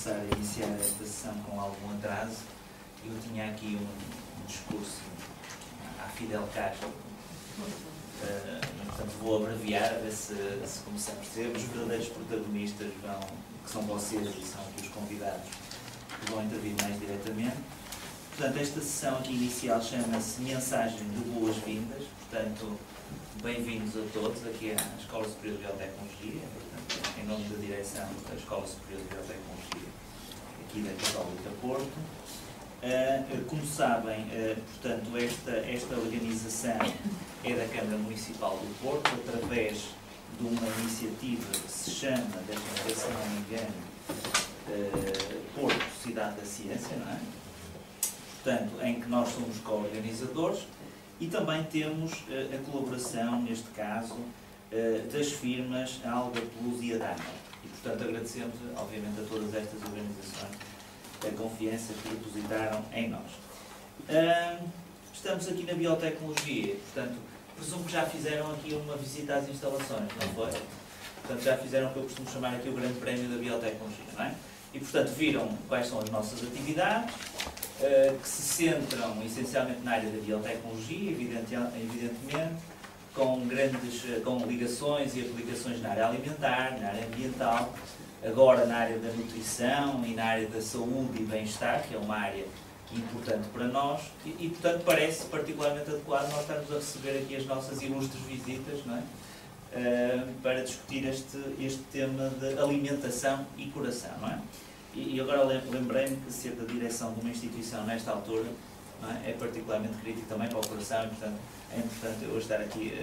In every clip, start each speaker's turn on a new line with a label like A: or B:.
A: começar a iniciar esta sessão com algum atraso. Eu tinha aqui um discurso à Fidel Castro, portanto vou abreviar, a ver se começamos a perceber. Os verdadeiros protagonistas que são vocês e são aqui os convidados que vão intervir mais diretamente. Portanto, esta sessão aqui inicial chama-se Mensagem de Boas-Vindas. Portanto, bem-vindos a todos aqui à Escola Superior de Biotecnologia, portanto, em nome da direção da Escola Superior de Biotecnologia aqui da Católica Porto. Como sabem, portanto, esta organização é da Câmara Municipal do Porto, através de uma iniciativa que se chama, se não me engano, Porto Cidade da Ciência, não é? Portanto, em que nós somos co-organizadores e também temos a colaboração, neste caso, das firmas Alga Plus e Adama. E, portanto, agradecemos, obviamente, a todas estas organizações a confiança que depositaram em nós. Estamos aqui na Biotecnologia, portanto, presumo que já fizeram aqui uma visita às instalações, não foi? Portanto, já fizeram o que eu costumo chamar aqui o Grande Prémio da Biotecnologia, não é? E, portanto, viram quais são as nossas atividades, que se centram essencialmente na área da biotecnologia, evidentemente, com ligações e aplicações na área alimentar, na área ambiental, agora na área da nutrição e na área da saúde e bem-estar, que é uma área importante para nós, e portanto parece particularmente adequado nós estarmos a receber aqui as nossas ilustres visitas, não é? Para discutir este tema de alimentação e coração, não é? E agora lembrei-me que ser da direção de uma instituição nesta altura, não é particularmente crítico também para o coração, e portanto é importante eu estar aqui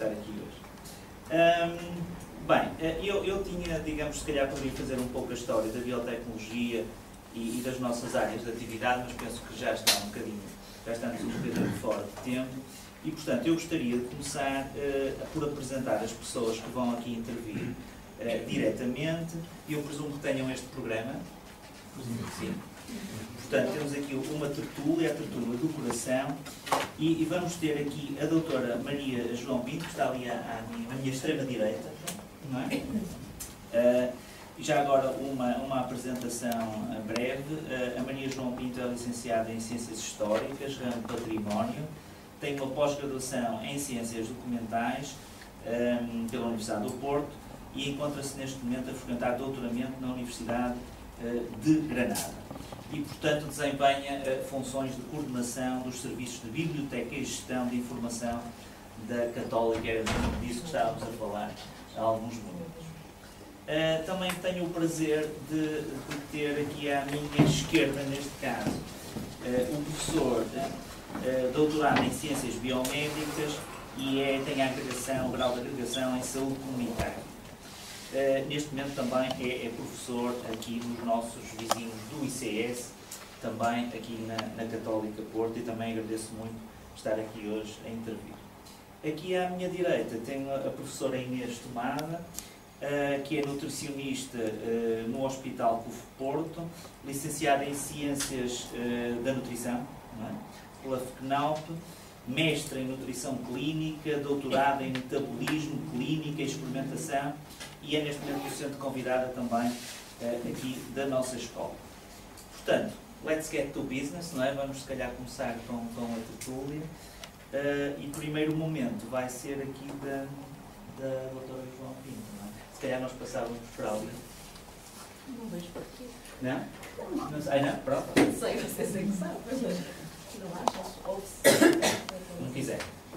A: hoje. Bem, eu tinha, digamos, se calhar poderia fazer um pouco a história da biotecnologia e das nossas áreas de atividade, mas penso que já estamos um bocadinho fora de tempo. E, portanto, eu gostaria de começar por apresentar as pessoas que vão aqui intervir diretamente. Eu presumo que tenham este programa. Presumo que sim. Portanto, temos aqui uma tertúlia, a tertúlia do coração, e vamos ter aqui a doutora Maria João Pinto, que está ali à minha extrema-direita, não é? Já agora uma apresentação breve. A Maria João Pinto é licenciada em Ciências Históricas, ramo Património, tem uma pós-graduação em Ciências Documentais pela Universidade do Porto e encontra-se neste momento a frequentar doutoramento na Universidade de Granada. E, portanto, desempenha funções de coordenação dos serviços de biblioteca e gestão de informação da Católica. Era disso que estávamos a falar há alguns momentos. Também tenho o prazer de ter aqui à minha esquerda, neste caso, o professor doutorado em Ciências Biomédicas e tem o grau de agregação em Saúde Comunitária. Neste momento também é professor aqui nos nossos vizinhos do ICS, também aqui na Católica Porto, e também agradeço muito estar aqui hoje a intervir. Aqui à minha direita tenho a professora Inês Tomada, que é nutricionista no Hospital CUF Porto, licenciada em Ciências da Nutrição, não é? Pela FECNAUP, mestre em Nutrição Clínica, doutorada em Metabolismo, Clínica e Experimentação, e é neste momento docente convidada também aqui da nossa escola. Portanto, let's get to business, não é? Vamos se calhar começar com a tertúlia, e o primeiro momento vai ser aqui da doutora João Pinto, não é? Se calhar nós passávamos por ali.
B: Não vejo porquê.
A: Não? Não sei, não? Pronto.
B: Não sei, vocês é que sabem. Não achas? Ouve-se.
A: Não quiser.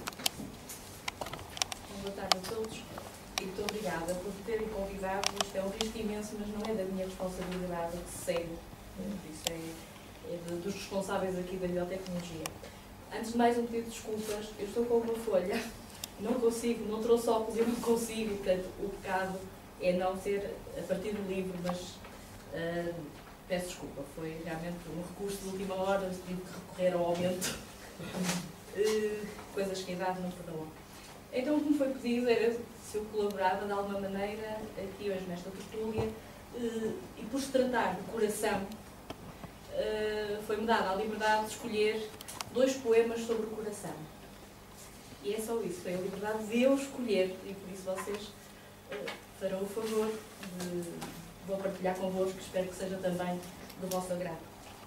B: Boa tarde a todos e muito obrigada por terem convidado. Isto é um risco imenso, mas não é da minha responsabilidade que segue. Isso é dos responsáveis aqui da biotecnologia. Antes de mais, um pedido de desculpas. Eu estou com uma folha. Não consigo, não trouxe óculos e não consigo. Portanto, o pecado é não ser a partir do livro, mas peço desculpa. Foi realmente um recurso de última hora. Tive que recorrer ao aumento. Coisas que a idade não perdoa. Então, o que me foi pedido era se eu colaborava de alguma maneira aqui hoje nesta tertúlia, e por se tratar de coração, foi-me dada a liberdade de escolher 2 poemas sobre o coração. E é só isso, foi a liberdade de eu escolher, e por isso vocês farão o favor vou partilhar convosco, espero que seja também do vosso agrado.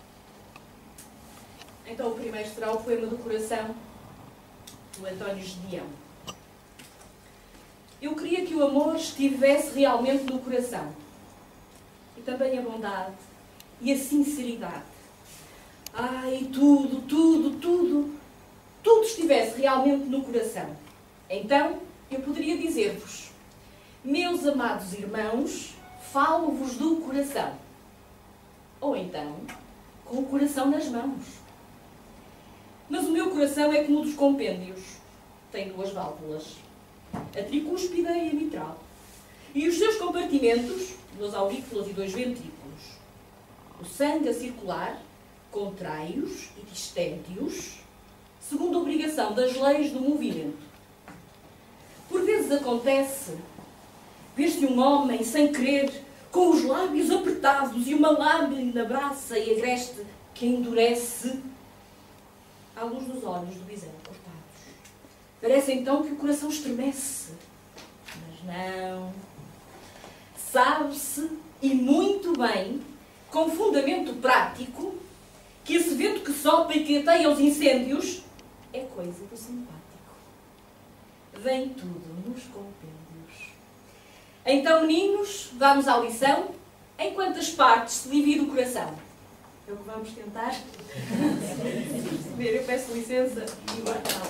B: Então o primeiro será o poema do coração, do António Gedeão. Eu queria que o amor estivesse realmente no coração, e também a bondade e a sinceridade. E tudo estivesse realmente no coração. Então eu poderia dizer-vos: meus amados irmãos, falo-vos do coração. Ou então, com o coração nas mãos. Mas o meu coração é como o dos compêndios. Tem 2 válvulas, a tricúspide e a mitral. E os seus compartimentos, 2 aurículas e 2 ventrículos. O sangue a circular, contrai-os e distende-os, segundo a obrigação das leis do movimento. Por vezes acontece ver-se um homem, sem querer, com os lábios apertados e uma lâmina braça e agreste que endurece à luz dos olhos do bisel cortados. Parece então que o coração estremece. Mas não. Sabe-se, e muito bem, com fundamento prático, que esse vento que sopra e que ateia os incêndios é coisa do simpático. Vem tudo nos compêndios. Então, meninos, vamos à lição. Em quantas partes se divide o coração? É o que vamos tentar. Eu peço licença e vai para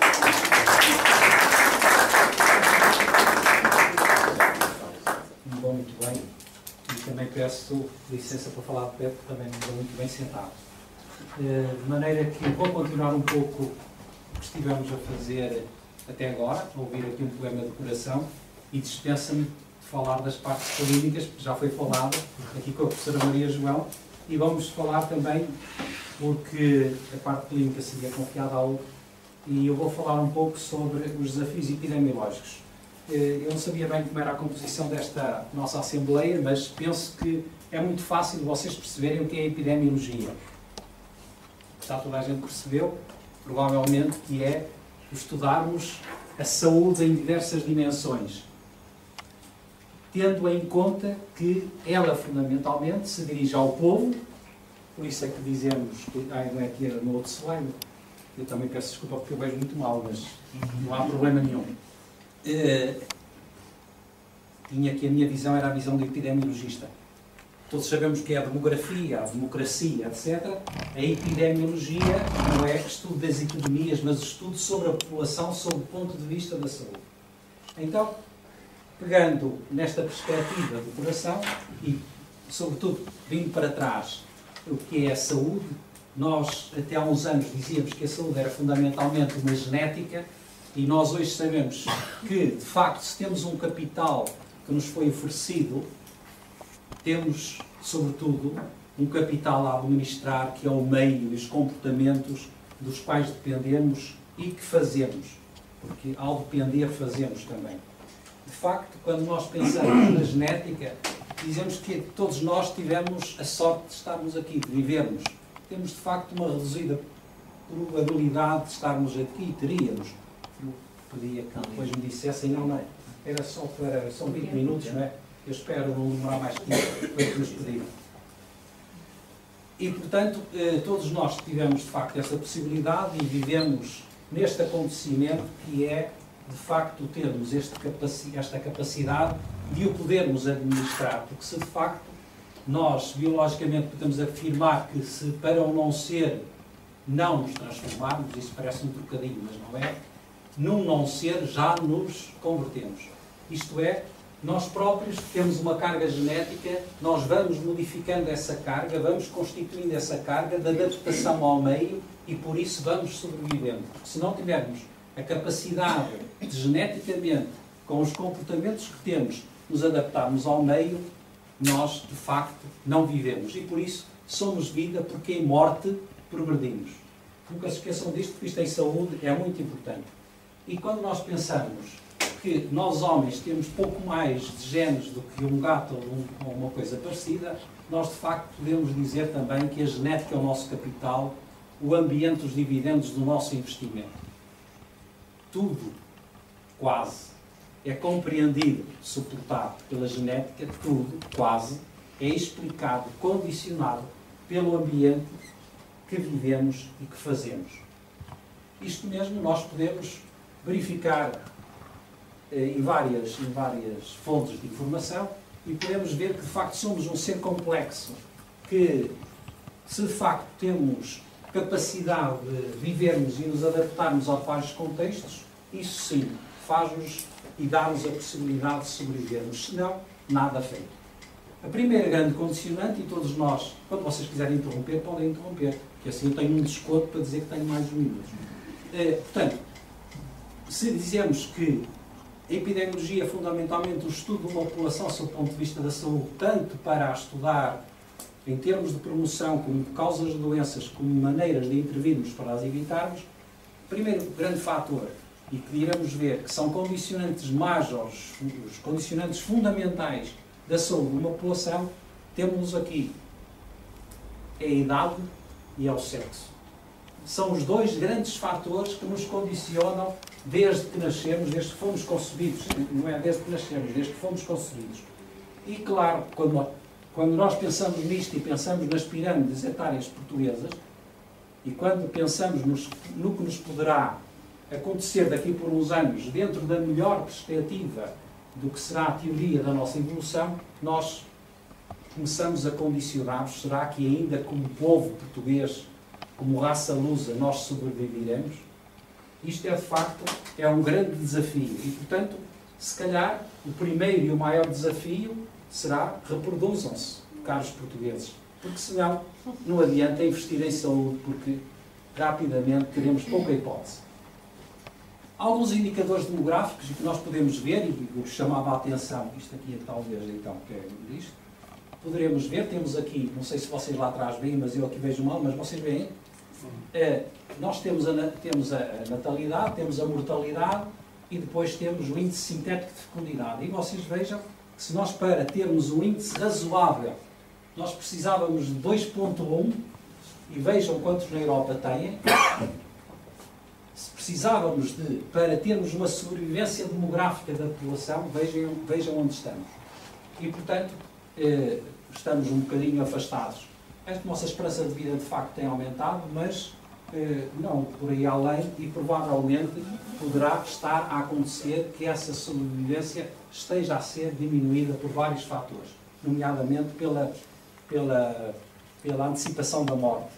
C: Bom, muito bem. E também peço licença para falar de pé, porque também me dou muito bem sentado. De maneira que vou continuar um pouco o que estivemos a fazer até agora, ouvir aqui um poema do coração, e dispensa-me de falar das partes polímicas, porque já foi falado aqui com a professora Maria João, e vamos falar também, porque a parte clínica seria confiada a outro, e eu vou falar um pouco sobre os desafios epidemiológicos. Eu não sabia bem como era a composição desta nossa Assembleia, mas penso que é muito fácil vocês perceberem o que é a epidemiologia. Já toda a gente percebeu, provavelmente, que é estudarmos a saúde em diversas dimensões, tendo em conta que ela, fundamentalmente, se dirige ao povo. Por isso é que dizemos, não é que era no outro slide, eu também peço desculpa porque eu vejo muito mal, mas não há problema nenhum. Tinha que a minha visão era a visão do epidemiologista. Todos sabemos que é a demografia, a democracia, etc. A epidemiologia não é estudo das epidemias, mas estudo sobre a população sob o ponto de vista da saúde. Então, pegando nesta perspectiva do coração e, sobretudo, vindo para trás o que é a saúde, nós até há uns anos dizíamos que a saúde era fundamentalmente uma genética e nós hoje sabemos que, de facto, se temos um capital que nos foi oferecido, temos, sobretudo, um capital a administrar que é o meio e os comportamentos dos quais dependemos e que fazemos. Porque, ao depender, fazemos também. De facto, quando nós pensamos na genética, dizemos que todos nós tivemos a sorte de estarmos aqui, de vivermos. Temos, de facto, uma reduzida probabilidade de estarmos aqui. Teríamos. Eu pedia que depois me dissessem, não é? Era só para... São 20 minutos, não é? Eu espero não demorar mais tempo para que nos pediram. E, portanto, todos nós tivemos, de facto, essa possibilidade e vivemos neste acontecimento que é, de facto, termos esta capacidade de o podermos administrar. Porque se, de facto, nós, biologicamente, podemos afirmar que se, para o não ser, não nos transformarmos, isso parece um trocadilho, mas não é, num não ser já nos convertemos. Isto é, nós próprios temos uma carga genética, nós vamos modificando essa carga, vamos constituindo essa carga de adaptação ao meio e por isso vamos sobrevivendo. Porque se não tivermos a capacidade de geneticamente, com os comportamentos que temos, nos adaptarmos ao meio, nós, de facto, não vivemos. E por isso somos vida, porque em morte progredimos. Nunca se esqueçam disto, porque isto em saúde é muito importante. E quando nós pensamos que nós homens temos pouco mais de genes do que um gato ou uma coisa parecida, nós de facto podemos dizer também que a genética é o nosso capital, o ambiente, os dividendos do nosso investimento. Tudo, quase, é compreendido, suportado pela genética, tudo, quase, é explicado, condicionado pelo ambiente que vivemos e que fazemos. Isto mesmo nós podemos verificar em várias fontes de informação e podemos ver que de facto somos um ser complexo, que se de facto temos capacidade de vivermos e nos adaptarmos a vários contextos, isso sim faz-nos e dá-nos a possibilidade de sobrevivermos, senão nada feito. A primeira grande condicionante, e todos nós, quando vocês quiserem interromper, podem interromper, porque assim eu tenho um desconto para dizer que tenho mais um minuto. Portanto, se dizemos que a epidemiologia é fundamentalmente o estudo de uma população sob o ponto de vista da saúde, tanto para a estudar em termos de promoção, como de causas de doenças, como maneiras de intervirmos para as evitarmos, o primeiro grande fator, e que iremos ver que são condicionantes majores, os condicionantes fundamentais da saúde de uma população, temos aqui é a idade e é o sexo. São os dois grandes fatores que nos condicionam desde que nascemos, desde que fomos concebidos. Não é desde que nascemos, desde que fomos concebidos. E claro, quando nós pensamos nisto e pensamos nas pirâmides etárias portuguesas, e quando pensamos no que nos poderá acontecer daqui por uns anos, dentro da melhor perspectiva do que será a teoria da nossa evolução, nós começamos a condicionar-nos. Será que ainda como povo português, como raça lusa, nós sobreviveremos? Isto é, de facto, é um grande desafio. E, portanto, se calhar, o primeiro e o maior desafio será reproduzam-se, caros portugueses. Porque senão, não adianta investir em saúde, porque rapidamente teremos pouca hipótese. Alguns indicadores demográficos que nós podemos ver, e eu chamava a atenção, isto aqui é talvez então que é isto, poderemos ver, temos aqui, não sei se vocês lá atrás veem, mas eu aqui vejo mal, mas vocês veem, nós temos a natalidade, temos a mortalidade e depois temos o índice sintético de fecundidade. E vocês vejam que se nós para termos um índice razoável, nós precisávamos de 2.1, e vejam quantos na Europa têm. Se precisávamos para termos uma sobrevivência demográfica da população, vejam onde estamos. E, portanto, estamos um bocadinho afastados. A nossa esperança de vida, de facto, tem aumentado, mas não por aí além, e provavelmente poderá estar a acontecer que essa sobrevivência esteja a ser diminuída por vários fatores, nomeadamente pela antecipação da morte.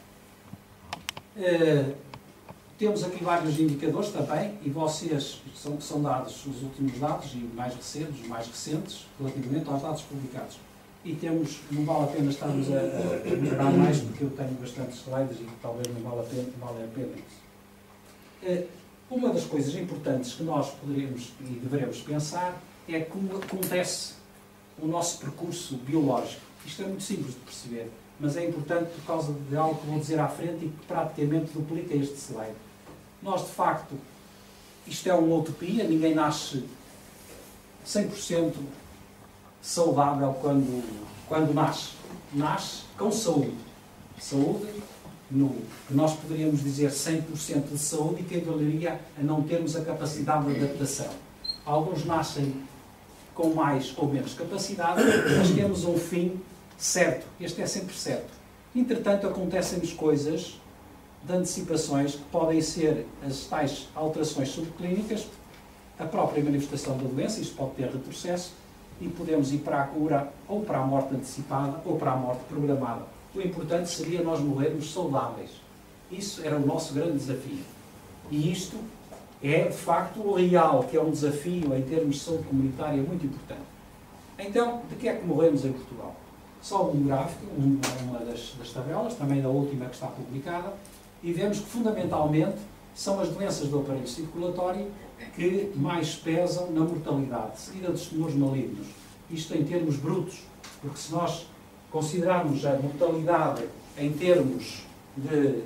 C: Temos aqui vários indicadores também, e vocês, são dados, os últimos dados e mais recentes, relativamente aos dados publicados. E temos, não vale a pena estarmos a demorar mais, porque eu tenho bastantes slides e talvez não vale a pena isso. Uma das coisas importantes que nós poderíamos e deveremos pensar é como acontece o nosso percurso biológico. Isto é muito simples de perceber, mas é importante por causa de algo que vou dizer à frente e que praticamente duplica este slide. Nós, de facto, isto é uma utopia, ninguém nasce 100% saudável quando nasce. Nasce com saúde. Saúde, que nós poderíamos dizer 100% de saúde, e que equivaleria a não termos a capacidade de adaptação. Alguns nascem com mais ou menos capacidade, mas temos um fim certo. Este é sempre certo. Entretanto, acontecem-nos coisas de antecipações que podem ser as tais alterações subclínicas, a própria manifestação da doença, isto pode ter retrocesso, e podemos ir para a cura, ou para a morte antecipada, ou para a morte programada. O importante seria nós morrermos saudáveis. Isso era o nosso grande desafio. E isto é, de facto, o real, que é um desafio em termos de saúde comunitária muito importante. Então, de que é que morremos em Portugal? Só um gráfico, uma das tabelas, também da última que está publicada, e vemos que, fundamentalmente, são as doenças do aparelho circulatório que mais pesam na mortalidade, seguida dos tumores malignos. Isto em termos brutos, porque se nós considerarmos a mortalidade em termos de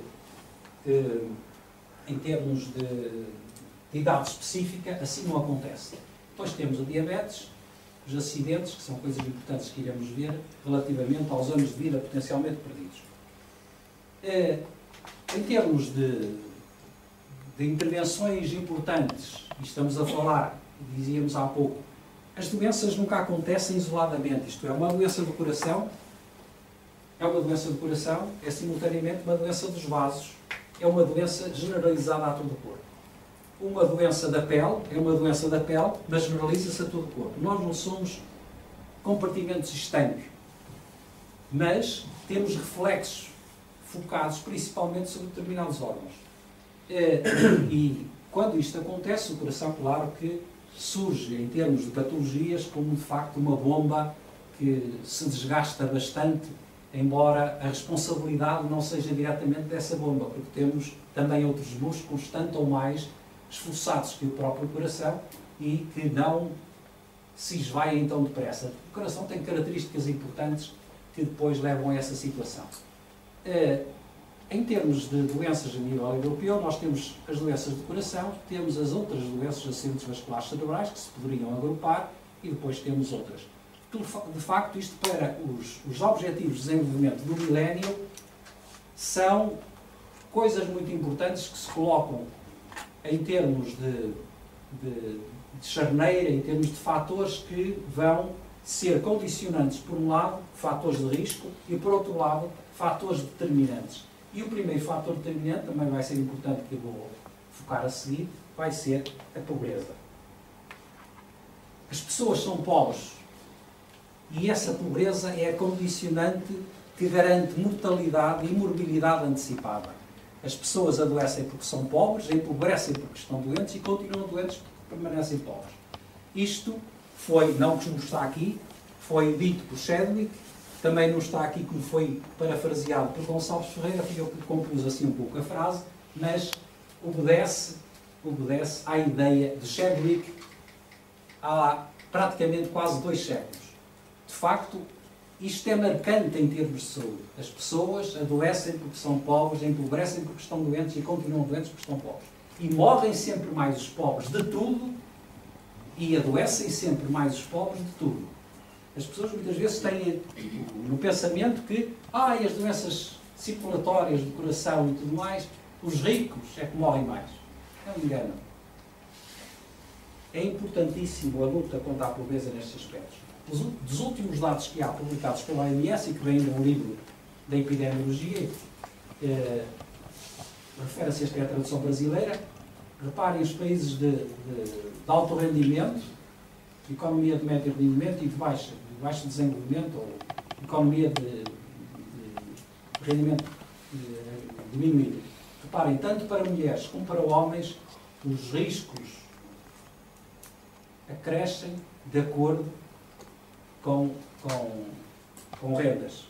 C: idade específica, assim não acontece. Depois temos o diabetes, os acidentes, que são coisas importantes que iremos ver, relativamente aos anos de vida potencialmente perdidos. Em termos de intervenções importantes, e estamos a falar, dizíamos há pouco, as doenças nunca acontecem isoladamente. Isto é, uma doença do coração é uma doença do coração, é simultaneamente uma doença dos vasos, é uma doença generalizada a todo o corpo. Uma doença da pele, é uma doença da pele, mas generaliza-se a todo o corpo. Nós não somos compartimentos estanques, mas temos reflexos focados principalmente sobre determinados órgãos. E quando isto acontece, o coração, claro que surge em termos de patologias como de facto uma bomba que se desgasta bastante, embora a responsabilidade não seja diretamente dessa bomba, porque temos também outros músculos, tanto ou mais esforçados que o próprio coração e que não se esvaem tão depressa. O coração tem características importantes que depois levam a essa situação. Em termos de doenças a nível europeu, nós temos as doenças do coração, temos as outras doenças de acidentes vasculares cerebrais, que se poderiam agrupar, e depois temos outras. De facto, isto para os objetivos de desenvolvimento do milénio são coisas muito importantes que se colocam em termos de charneira, em termos de fatores que vão ser condicionantes, por um lado, fatores de risco, e por outro lado, fatores determinantes. E o primeiro fator determinante, também vai ser importante, que eu vou focar a seguir, vai ser a pobreza. As pessoas são pobres e essa pobreza é a condicionante que garante mortalidade e morbilidade antecipada. As pessoas adoecem porque são pobres, empobrecem porque estão doentes e continuam doentes porque permanecem pobres. Isto foi, não que está aqui, foi dito por Chadwick, também não está aqui como foi parafraseado por Gonçalves Ferreira, fui eu que compus assim um pouco a frase, mas obedece à ideia de Chadwick há praticamente quase 2 séculos. De facto, isto é marcante em termos de saúde. As pessoas adoecem porque são pobres, empobrecem porque estão doentes e continuam doentes porque estão pobres. E morrem sempre mais os pobres de tudo e adoecem sempre mais os pobres de tudo. As pessoas muitas vezes têm no pensamento que as doenças circulatórias do coração e tudo mais, os ricos é que morrem mais. É um engano. É importantíssimo a luta contra a pobreza nestes aspectos. Dos últimos dados que há publicados pela OMS e que vêm de um livro da epidemiologia, refere-se, esta é a tradução brasileira, reparem os países de alto rendimento, economia de médio rendimento e de baixo desenvolvimento, ou economia de rendimento diminuído. Reparem, tanto para mulheres como para homens, os riscos acrescem de acordo com rendas,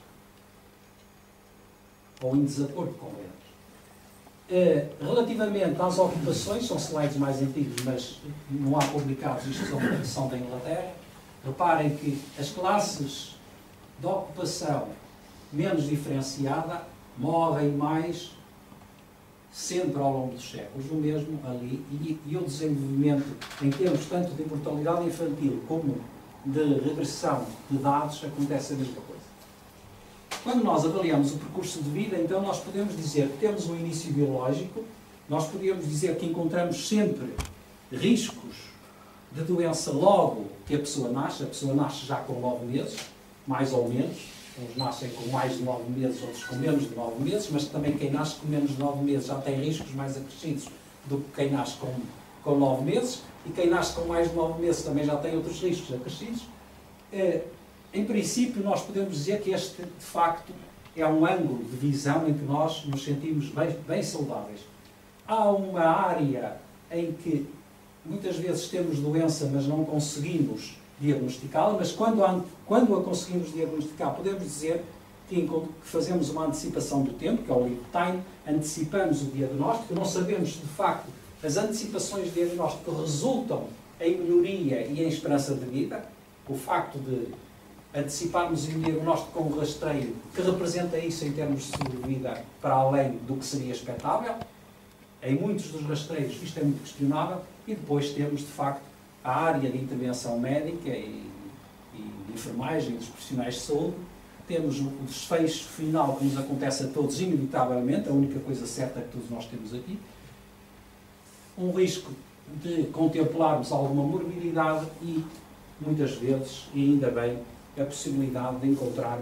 C: ou em desacordo com rendas. Relativamente às ocupações, são slides mais antigos, mas não há publicados, isto são da Inglaterra. Reparem que as classes de ocupação menos diferenciada morrem mais sempre ao longo dos séculos, o mesmo ali, e o desenvolvimento em termos tanto de mortalidade infantil como de regressão de dados acontece a mesma coisa. Quando nós avaliamos o percurso de vida, então nós podemos dizer que temos um início biológico, nós podemos dizer que encontramos sempre riscos de doença logo que a pessoa nasce já com 9 meses, mais ou menos, uns nascem com mais de 9 meses, outros com menos de 9 meses, mas também quem nasce com menos de 9 meses já tem riscos mais acrescidos do que quem nasce com 9 meses, e quem nasce com mais de 9 meses também já tem outros riscos acrescidos. Em princípio, nós podemos dizer que este, de facto, é um ângulo de visão em que nós nos sentimos bem saudáveis. Há uma área em que muitas vezes temos doença, mas não conseguimos diagnosticá-la, mas quando a conseguimos diagnosticar, podemos dizer que fazemos uma antecipação do tempo, que é o lead time, antecipamos o diagnóstico, não sabemos, de facto, as antecipações de diagnóstico resultam em melhoria e em esperança de vida. O facto de anteciparmos um diagnóstico com um rastreio que representa isso em termos de sobrevida para além do que seria expectável. Em muitos dos rastreios isto é muito questionável. E depois temos, de facto, a área de intervenção médica e de enfermagem dos profissionais de saúde. Temos o desfecho final que nos acontece a todos, inevitavelmente, a única coisa certa que todos nós temos aqui. Um risco de contemplarmos alguma morbilidade e, muitas vezes, e ainda bem, a possibilidade de encontrarmos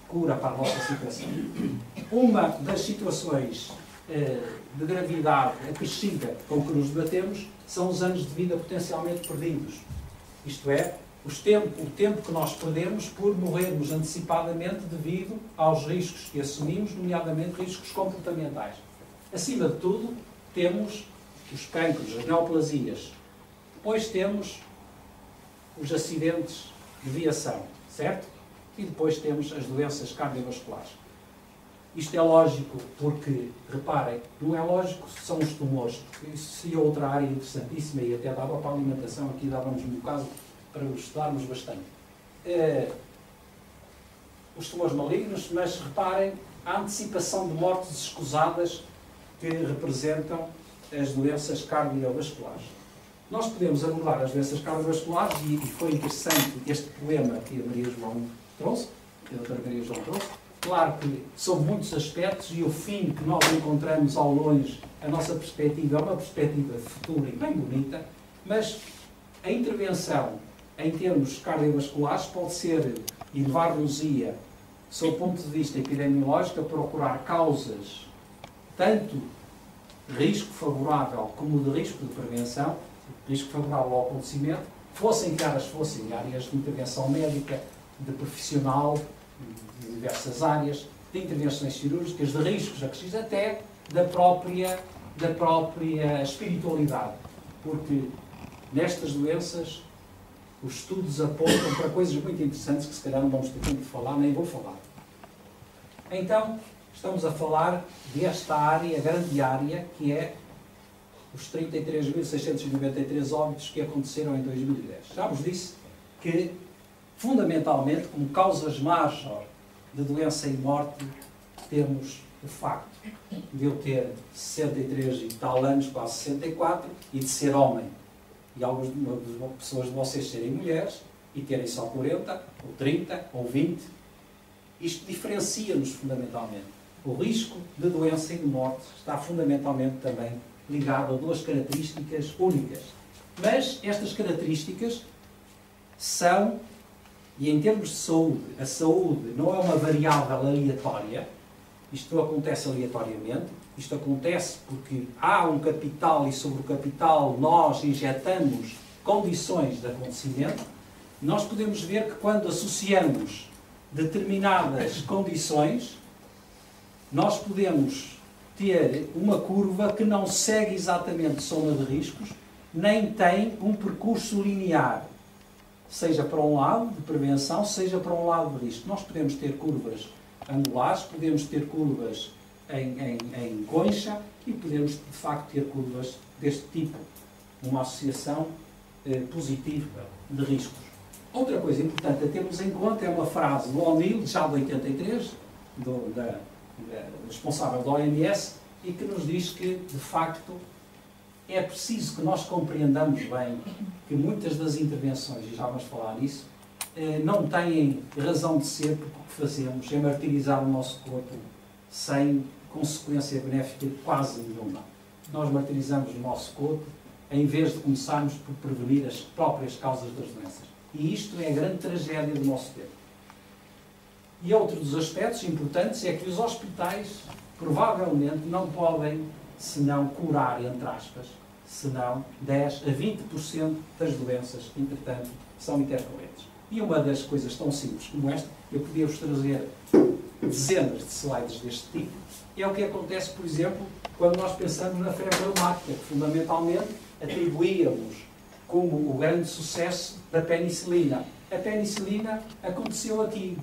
C: cura para a nossa situação. Uma das situações de gravidade acrescida com que nos debatemos são os anos de vida potencialmente perdidos. Isto é, o tempo que nós perdemos por morrermos antecipadamente devido aos riscos que assumimos, nomeadamente riscos comportamentais. Acima de tudo, temos os cancros, as neoplasias. Depois temos os acidentes de viação, certo? E depois temos as doenças cardiovasculares. Isto é lógico porque, reparem, não é lógico se são os tumores. Isso seria outra área interessantíssima e até dava para a alimentação, aqui dávamos um bocado para os estudarmos bastante. Os tumores malignos, mas reparem, a antecipação de mortes escusadas que representam as doenças cardiovasculares. Nós podemos abordar as doenças cardiovasculares e foi interessante este poema que a Maria João trouxe, que a doutora Maria João trouxe. Claro que são muitos aspectos e o fim que nós encontramos ao longe, a nossa perspectiva é uma perspectiva futura e bem bonita, mas a intervenção em termos cardiovasculares pode ser, e levar-nos-ia, sob o ponto de vista epidemiológico, a procurar causas tanto de risco favorável como de risco de prevenção, risco favorável ao acontecimento, fossem áreas de intervenção médica, de profissional, de diversas áreas, de intervenções cirúrgicas, de riscos acrescidos, até da própria espiritualidade. Porque nestas doenças os estudos apontam para coisas muito interessantes que se calhar não vamos ter tempo de falar, nem vou falar. Então, estamos a falar desta área, grande área, que é os 33.693 óbitos que aconteceram em 2010. Já vos disse que, fundamentalmente, como causas major de doença e morte, temos o facto de eu ter 63 e tal anos, quase 64, e de ser homem. E algumas pessoas de vocês serem mulheres e terem só 40, ou 30, ou 20. Isto diferencia-nos fundamentalmente. O risco de doença e de morte está fundamentalmente também ligado a duas características únicas. Mas estas características são, e em termos de saúde, a saúde não é uma variável aleatória, isto não acontece aleatoriamente, isto acontece porque há um capital e sobre o capital nós injetamos condições de acontecimento. Nós podemos ver que quando associamos determinadas condições, nós podemos ter uma curva que não segue exatamente soma de riscos, nem tem um percurso linear, seja para um lado de prevenção, seja para um lado de risco. Nós podemos ter curvas angulares, podemos ter curvas em concha e podemos, de facto, ter curvas deste tipo, uma associação positiva de riscos. Outra coisa importante a termos em conta é uma frase do O'Neill, já de 83, responsável da OMS, e que nos diz que, de facto, é preciso que nós compreendamos bem que muitas das intervenções, e já vamos falar nisso, não têm razão de ser porque o que fazemos é martirizar o nosso corpo sem consequência benéfica quase nenhuma. Nós martirizamos o nosso corpo em vez de começarmos por prevenir as próprias causas das doenças. E isto é a grande tragédia do nosso tempo. E outro dos aspectos importantes é que os hospitais provavelmente não podem, senão curar, entre aspas, senão 10 a 20% das doenças que, entretanto, são intercorrentes. E uma das coisas tão simples como esta, eu podia-vos trazer dezenas de slides deste tipo, é o que acontece, por exemplo, quando nós pensamos na febre reumática, que fundamentalmente atribuíamos como o grande sucesso da penicilina. A penicilina aconteceu aqui.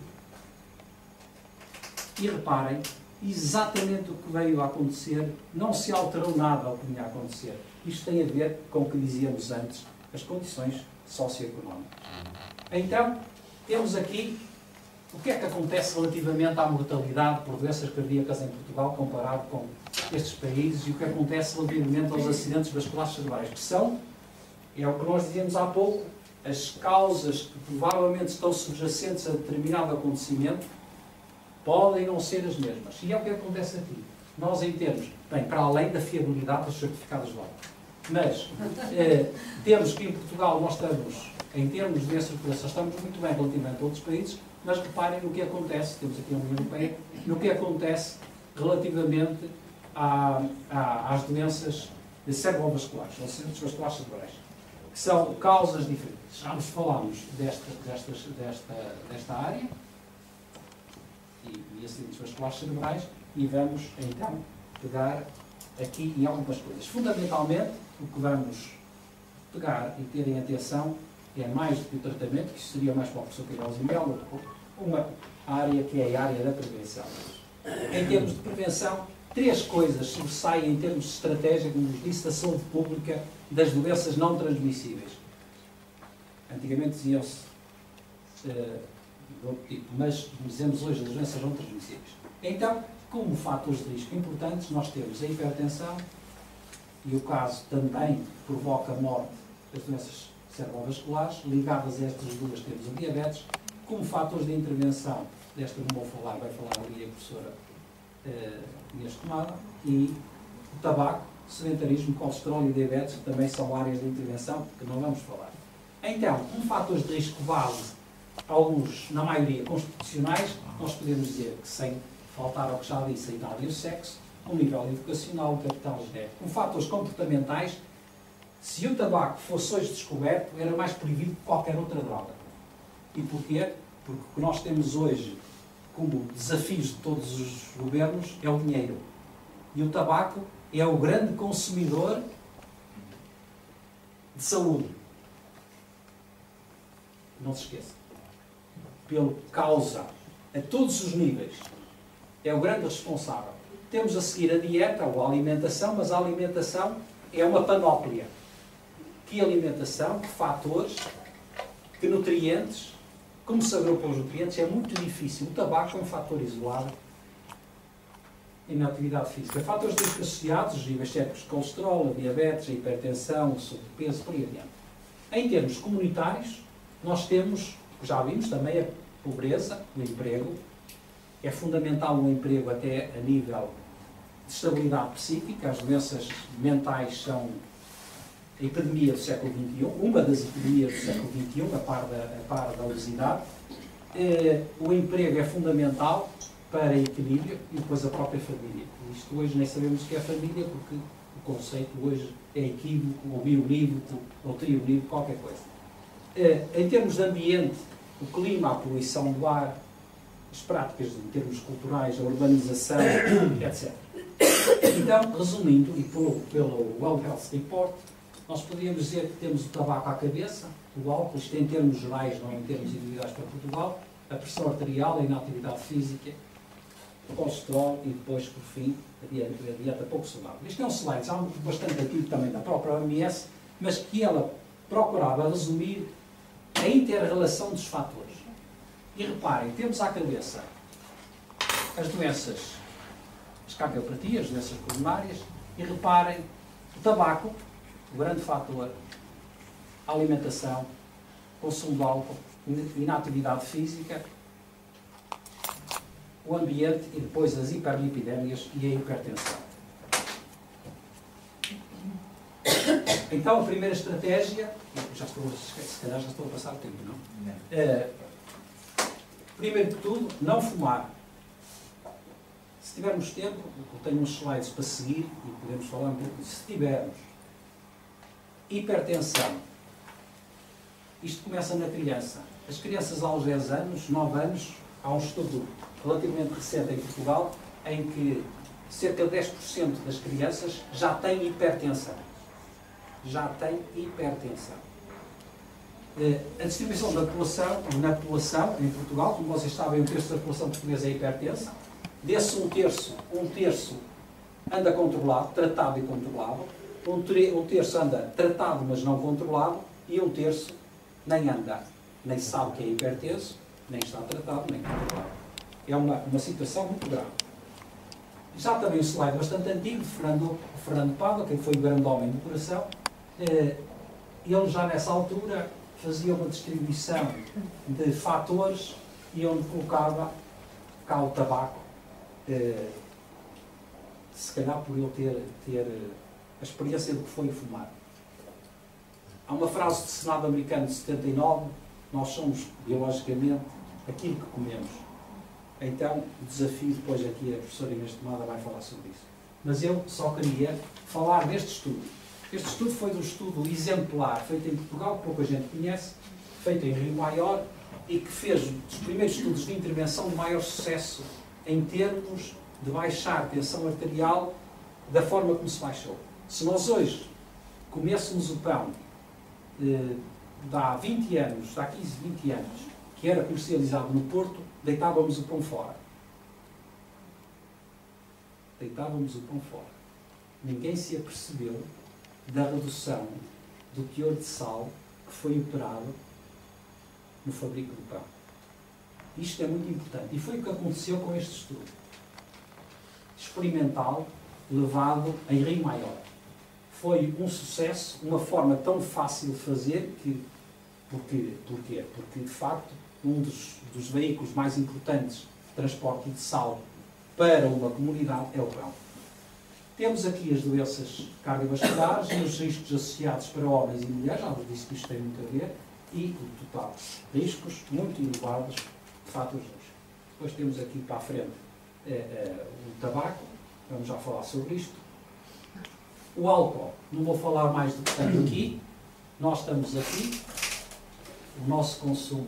C: E reparem, exatamente o que veio a acontecer, não se alterou nada ao que vinha a acontecer. Isto tem a ver com o que dizíamos antes, as condições socioeconómicas. Então, temos aqui o que é que acontece relativamente à mortalidade por doenças cardíacas em Portugal comparado com estes países e o que acontece relativamente aos acidentes vasculares cerebrais, que são, é o que nós dizíamos há pouco, as causas que provavelmente estão subjacentes a determinado acontecimento podem não ser as mesmas. E é o que acontece aqui. Nós, em termos, bem, para além da fiabilidade dos certificados de óbito, mas temos que em Portugal nós estamos em termos de doenças do coração, estamos muito bem relativamente a outros países, mas reparem no que acontece, temos aqui a União Europeia, no que acontece relativamente às doenças cerebrovasculares, ou doenças vasculares cerebrais, que são causas diferentes. Já nos falámos desta área, e acidentes vasculares cerebrais, e vamos então pegar aqui em algumas coisas. Fundamentalmente, o que vamos pegar e ter em atenção é mais do que o tratamento, que seria mais para o professor Queiroz e Melo, uma área que é a área da prevenção. Em termos de prevenção, 3 coisas sobressaem em termos de estratégia, como nos disse, da saúde pública das doenças não transmissíveis. Antigamente diziam-se de outro tipo, mas dizemos hoje das doenças não transmissíveis. Então, como fatores de risco importantes, nós temos a hipertensão, e o caso também provoca a morte das doenças cerebrovasculares. Ligadas a estas duas temos o diabetes. Como fatores de intervenção, desta não vou falar, vai falar ali a professora Inês Tomada, e o tabaco, sedentarismo, colesterol e diabetes, que também são áreas de intervenção que não vamos falar. Então, como fatores de risco base, alguns, na maioria, constitucionais, nós podemos dizer que, sem faltar ao que já disse, a idade e o sexo, o nível educacional, o capital genético. Como fatores comportamentais, se o tabaco fosse hoje descoberto, era mais proibido que qualquer outra droga. E porquê? Porque o que nós temos hoje como desafios de todos os governos é o dinheiro. E o tabaco é o grande consumidor de saúde. Não se esqueça. Pelo causa, a todos os níveis, é o grande responsável. Temos a seguir a dieta ou a alimentação, mas a alimentação é uma panóplia. Que alimentação, que fatores, que nutrientes, como se agrupam os nutrientes, é muito difícil. O tabaco é um fator isolado na atividade física. Fatores de risco associados, os níveis sépticos de colesterol, a diabetes, a hipertensão, o sobrepeso, por aí adiante. Em termos comunitários, nós temos, já vimos também, a pobreza, o emprego. É fundamental o emprego até a nível de estabilidade psíquica. As doenças mentais são a epidemia do século XXI, uma das epidemias do século XXI, a par da obesidade. O emprego é fundamental para equilíbrio e depois a própria família. Isto hoje nem sabemos o que é família, porque o conceito hoje é equívoco, ou bionívoco, ou trionívoco, qualquer coisa. Em termos de ambiente, o clima, a poluição do ar, as práticas em termos culturais, a urbanização, etc. Então, resumindo, e pelo World Health Report, nós poderíamos dizer que temos o tabaco à cabeça, o álcool, isto em termos gerais, não em termos individuais para Portugal, a pressão arterial, a inatividade física, o colesterol e depois, por fim, a dieta pouco saudável. Isto é um slide já bastante antigo também da própria OMS, mas que ela procurava resumir a inter-relação dos fatores. E reparem, temos à cabeça as doenças, as cardiopatia, as doenças coronárias, e reparem, o tabaco, o grande fator, a alimentação, consumo de álcool, inatividade física, o ambiente e depois as hiperlipidémias e a hipertensão. Então, a primeira estratégia, se calhar já estou a passar o tempo, não? Primeiro de tudo, não fumar. Se tivermos tempo, eu tenho uns slides para seguir e podemos falar um pouco disso. Se tivermos hipertensão, isto começa na criança. As crianças aos 10 anos, 9 anos, há um estudo relativamente recente em Portugal em que cerca de 10% das crianças já têm hipertensão. Já têm hipertensão. A distribuição da população, na população em Portugal, como vocês sabem, 1/3 da população portuguesa é hipertensa. Desse um terço anda controlado, tratado e controlado. Um terço anda tratado, mas não controlado. E um terço nem anda, nem sabe que é hipertenso, nem está tratado, nem controlado. É uma situação muito grave. Já também um slide bastante antigo, de Fernando Pádua, que foi o grande homem do coração. Ele já nessa altura fazia uma distribuição de fatores e onde colocava cá o tabaco, se calhar por ele ter a experiência do que foi fumar. Há uma frase do Senado americano de 79, nós somos, biologicamente, aquilo que comemos. Então, o desafio, depois aqui a professora Inês Tomada vai falar sobre isso. Mas eu só queria falar deste estudo. Este estudo foi um estudo exemplar, feito em Portugal, que pouca gente conhece, feito em Rio Maior, e que fez os primeiros estudos de intervenção de maior sucesso em termos de baixar a tensão arterial da forma como se baixou. Se nós hoje comêssemos o pão de há 20 anos, de há 15, 20 anos, que era comercializado no Porto, deitávamos o pão fora. Deitávamos o pão fora. Ninguém se apercebeu da redução do teor de sal que foi operado no fabrico do pão. Isto é muito importante. E foi o que aconteceu com este estudo experimental levado em Rio Maior. Foi um sucesso, uma forma tão fácil de fazer que... Porquê? Porque, de facto, um dos veículos mais importantes de transporte de sal para uma comunidade é o pão. Temos aqui as doenças cardiovasculares e os riscos associados para homens e mulheres, já vos disse que isto tem muito a ver, e o total. Riscos muito elevados de fatores de risco. Depois temos aqui para a frente o tabaco, vamos já falar sobre isto. O álcool, não vou falar mais do que tanto aqui, nós estamos aqui, o nosso consumo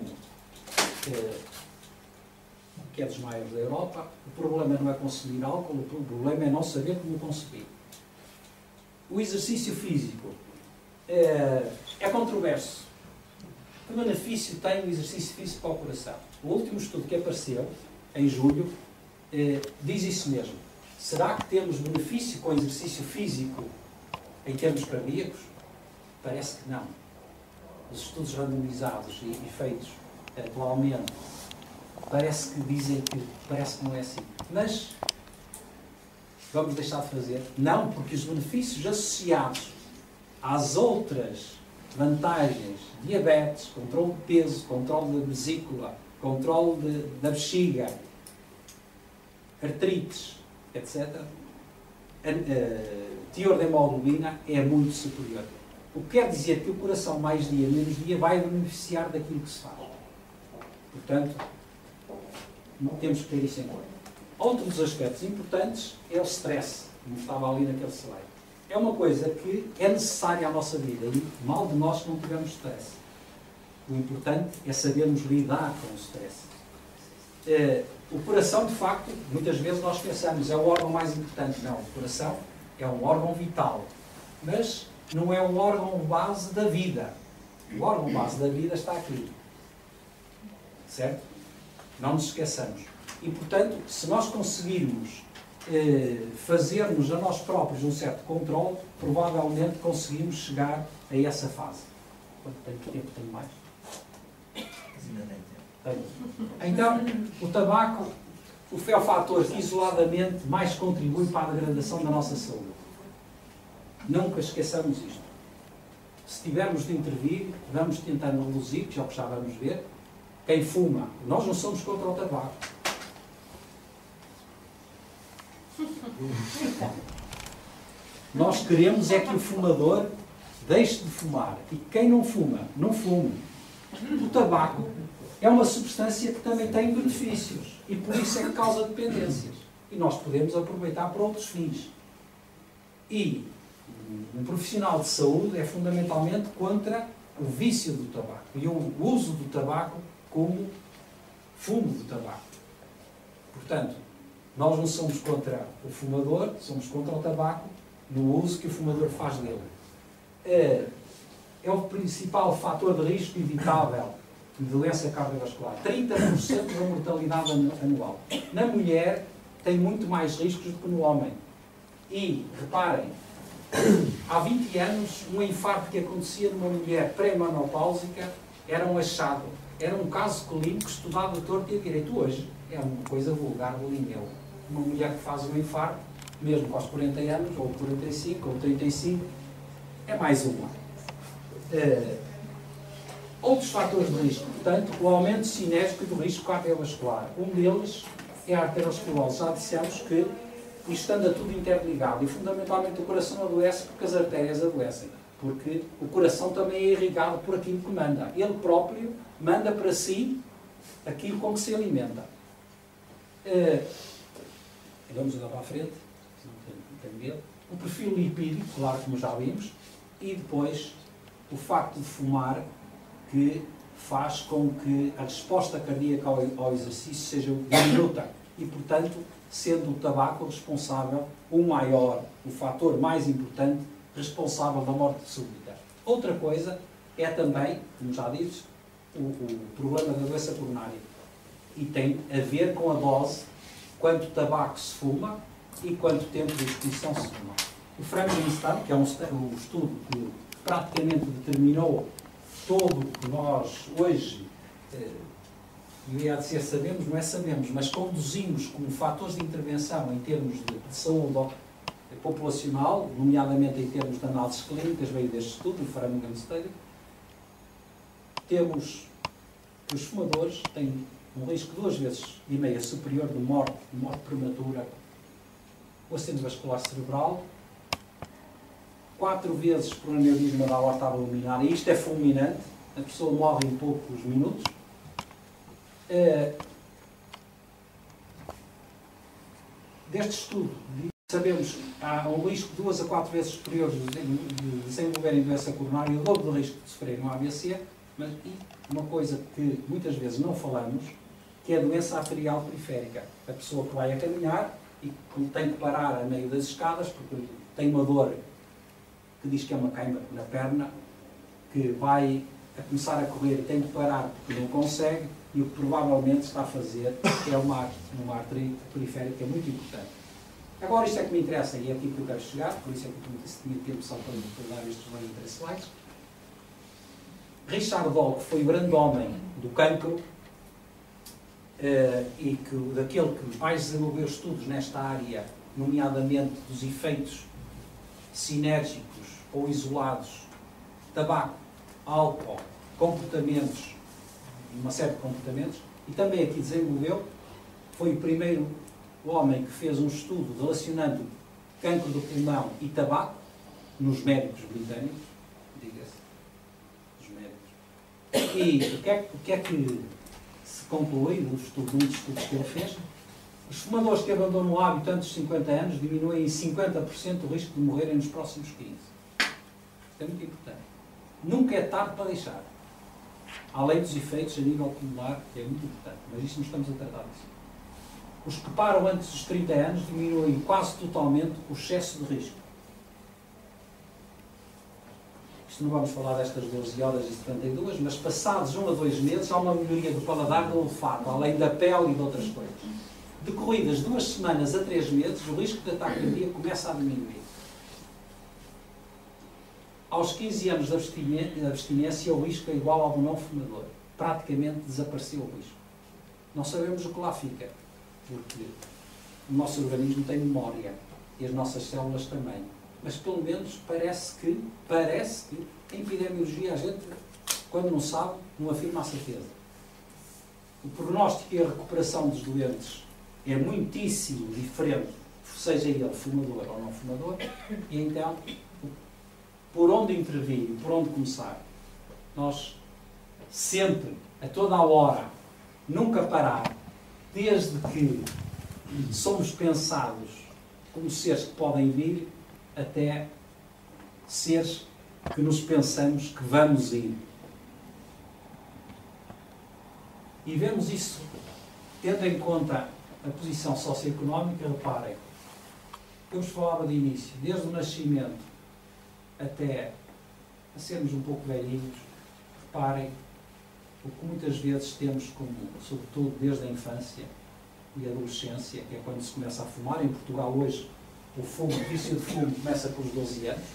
C: que é dos maiores da Europa. O problema não é consumir álcool, o problema é não saber como consumir. O exercício físico é controverso. Que benefício tem o exercício físico para o coração? O último estudo que apareceu, em julho, diz isso mesmo. Será que temos benefício com o exercício físico em termos cardíacos? Parece que não. Os estudos randomizados e feitos atualmente parece que dizem que parece que não é assim. Mas vamos deixar de fazer? Não, porque os benefícios associados às outras vantagens, diabetes, controle de peso, controle da vesícula, controle da bexiga, artrites, etc., teor de hemoglobina é muito superior. O que quer dizer que o coração, mais dia, menos dia, vai beneficiar daquilo que se faz. Portanto, não temos que ter isso em conta. Outro dos aspectos importantes é o stress, como estava ali naquele slide. É uma coisa que é necessária à nossa vida e mal de nós que não tivermos stress. O importante é sabermos lidar com o stress. O coração, de facto, muitas vezes nós pensamos, é o órgão mais importante. Não, o coração é um órgão vital, mas não é o órgão base da vida. O órgão base da vida está aqui. Certo? Não nos esqueçamos. E, portanto, se nós conseguirmos fazermos a nós próprios um certo controle, provavelmente conseguimos chegar a essa fase. Quanto tempo tenho mais? Então, o tabaco é o fator que isoladamente mais contribui para a degradação da nossa saúde. Nunca esqueçamos isto. Se tivermos de intervir, vamos tentar reduzir, que é o que já vamos ver. Quem fuma, nós não somos contra o tabaco. Nós queremos é que o fumador deixe de fumar. E quem não fuma, não fume. O tabaco é uma substância que também tem benefícios. E por isso é que causa dependências. E nós podemos aproveitar para outros fins. E um profissional de saúde é fundamentalmente contra o vício do tabaco. E o uso do tabaco como fumo do tabaco. Portanto, nós não somos contra o fumador, somos contra o tabaco no uso que o fumador faz dele. É o principal fator de risco evitável de doença cardiovascular. 30% da mortalidade anual. Na mulher tem muito mais riscos do que no homem. E, reparem, há 20 anos, um infarto que acontecia numa mulher pré-menopáusica era um achado. Era um caso clínico estudado a torto e a direito. Hoje é uma coisa vulgar do lingueu. Uma mulher que faz um infarto, mesmo aos 40 anos, ou 45, ou 35, é mais uma. Outros fatores de risco, portanto, o aumento sinérgico do risco cardiovascular. Um deles é a arteriosclerose. Já dissemos que isto anda tudo interligado e fundamentalmente o coração adoece porque as artérias adoecem. Porque o coração também é irrigado por aquilo que manda. Ele próprio manda para si aquilo com que se alimenta. Vamos andar para a frente, não tenho medo. O perfil lipídico, claro, como já vimos, e depois o facto de fumar, que faz com que a resposta cardíaca ao exercício seja diminuta. E, portanto, sendo o tabaco responsável, o fator mais importante, responsável da morte súbita. Outra coisa é também, como já disse, o problema da doença coronária. E tem a ver com a dose, quanto tabaco se fuma e quanto tempo de exposição se fuma. O Frankenstein, que é um estudo que praticamente determinou todo o que nós hoje, eu ia dizer sabemos, não é sabemos, mas conduzimos como fatores de intervenção em termos de saúde populacional, nomeadamente em termos de análises clínicas, veio deste estudo, o Frankenstein. Temos que os fumadores têm um risco 2,5 vezes superior de morte prematura, o acidente vascular cerebral, 4 vezes por aneurisma da aorta abdominal, e isto é fulminante, a pessoa morre em poucos minutos. Deste estudo, sabemos que há um risco 2 a 4 vezes superior de desenvolverem doença coronária e o dobro do risco de sofrerem um AVC, mas uma coisa que muitas vezes não falamos, que é a doença arterial periférica. A pessoa que vai a caminhar e que tem que parar a meio das escadas porque tem uma dor que diz que é uma queima na perna, que vai a começar a correr e tem que parar porque não consegue, e o que provavelmente está a fazer é uma artéria periférica muito importante. Agora isto é que me interessa e é aqui que eu quero chegar, por isso é que eu disse que tinha tempo só para dar estes 3 slides. Richard Doll, que foi o grande homem do cancro, e daquele que mais desenvolveu estudos nesta área, nomeadamente dos efeitos sinérgicos ou isolados, tabaco, álcool, comportamentos, uma série de comportamentos, e também aqui desenvolveu, foi o primeiro homem que fez um estudo relacionando cancro do pulmão e tabaco nos médicos britânicos, diga-se, os médicos. E o que é que se conclui num dos estudos que ele fez? Os fumadores que abandonam o hábito antes de 50 anos diminuem em 50% o risco de morrerem nos próximos 15. Isto é muito importante. Nunca é tarde para deixar. Além dos efeitos a nível pulmonar, que é muito importante, mas isto não estamos a tratar disso. Os que param antes dos 30 anos diminuem quase totalmente o excesso de risco. Isto não vamos falar destas 12 horas e 72, mas passados 1 a 2 meses há uma melhoria do paladar e do olfato, além da pele e de outras coisas. Decorridas 2 semanas a 3 meses, o risco de ataque cardíaco começa a diminuir. Aos 15 anos de abstinência, o risco é igual ao do não fumador. Praticamente desapareceu o risco. Não sabemos o que lá fica, porque o nosso organismo tem memória e as nossas células também. Mas pelo menos parece que em epidemiologia a gente, quando não sabe, não afirma a certeza. O prognóstico e a recuperação dos doentes é muitíssimo diferente, seja ele fumador ou não fumador, e então, por onde intervir, por onde começar? Nós sempre, a toda a hora, nunca parar, desde que somos pensados como seres que podem vir, até seres que nos pensamos que vamos ir. E vemos isso, tendo em conta a posição socioeconómica, reparem, eu vos falava de início, desde o nascimento até a sermos um pouco velhinhos, reparem o que muitas vezes temos como, sobretudo desde a infância e a adolescência, que é quando se começa a fumar. Em Portugal hoje o vício de fumo começa pelos 12 anos.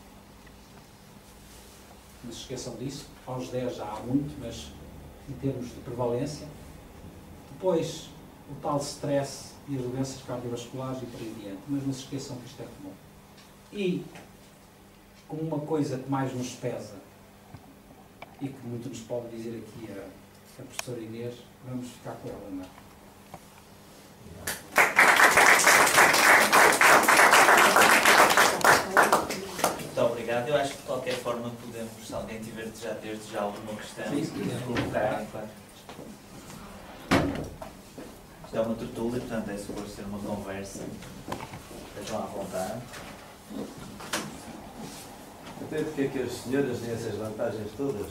C: Não se esqueçam disso, aos 10 já há muito, mas em termos de prevalência. Depois o tal stress e as doenças cardiovasculares e por aí adiante, mas não se esqueçam que isto é comum. E como uma coisa que mais nos pesa e que muito nos pode dizer aqui a professora Inês, vamos ficar com ela, não é?
A: Muito obrigado. Eu acho que de qualquer se alguém tiver desde já alguma questão,
C: Sim,
A: se quiser colocar. Isto é uma tertúlia, portanto é suposto ser uma conversa. Estejam à vontade.
D: Até porque é que as senhoras têm essas vantagens todas?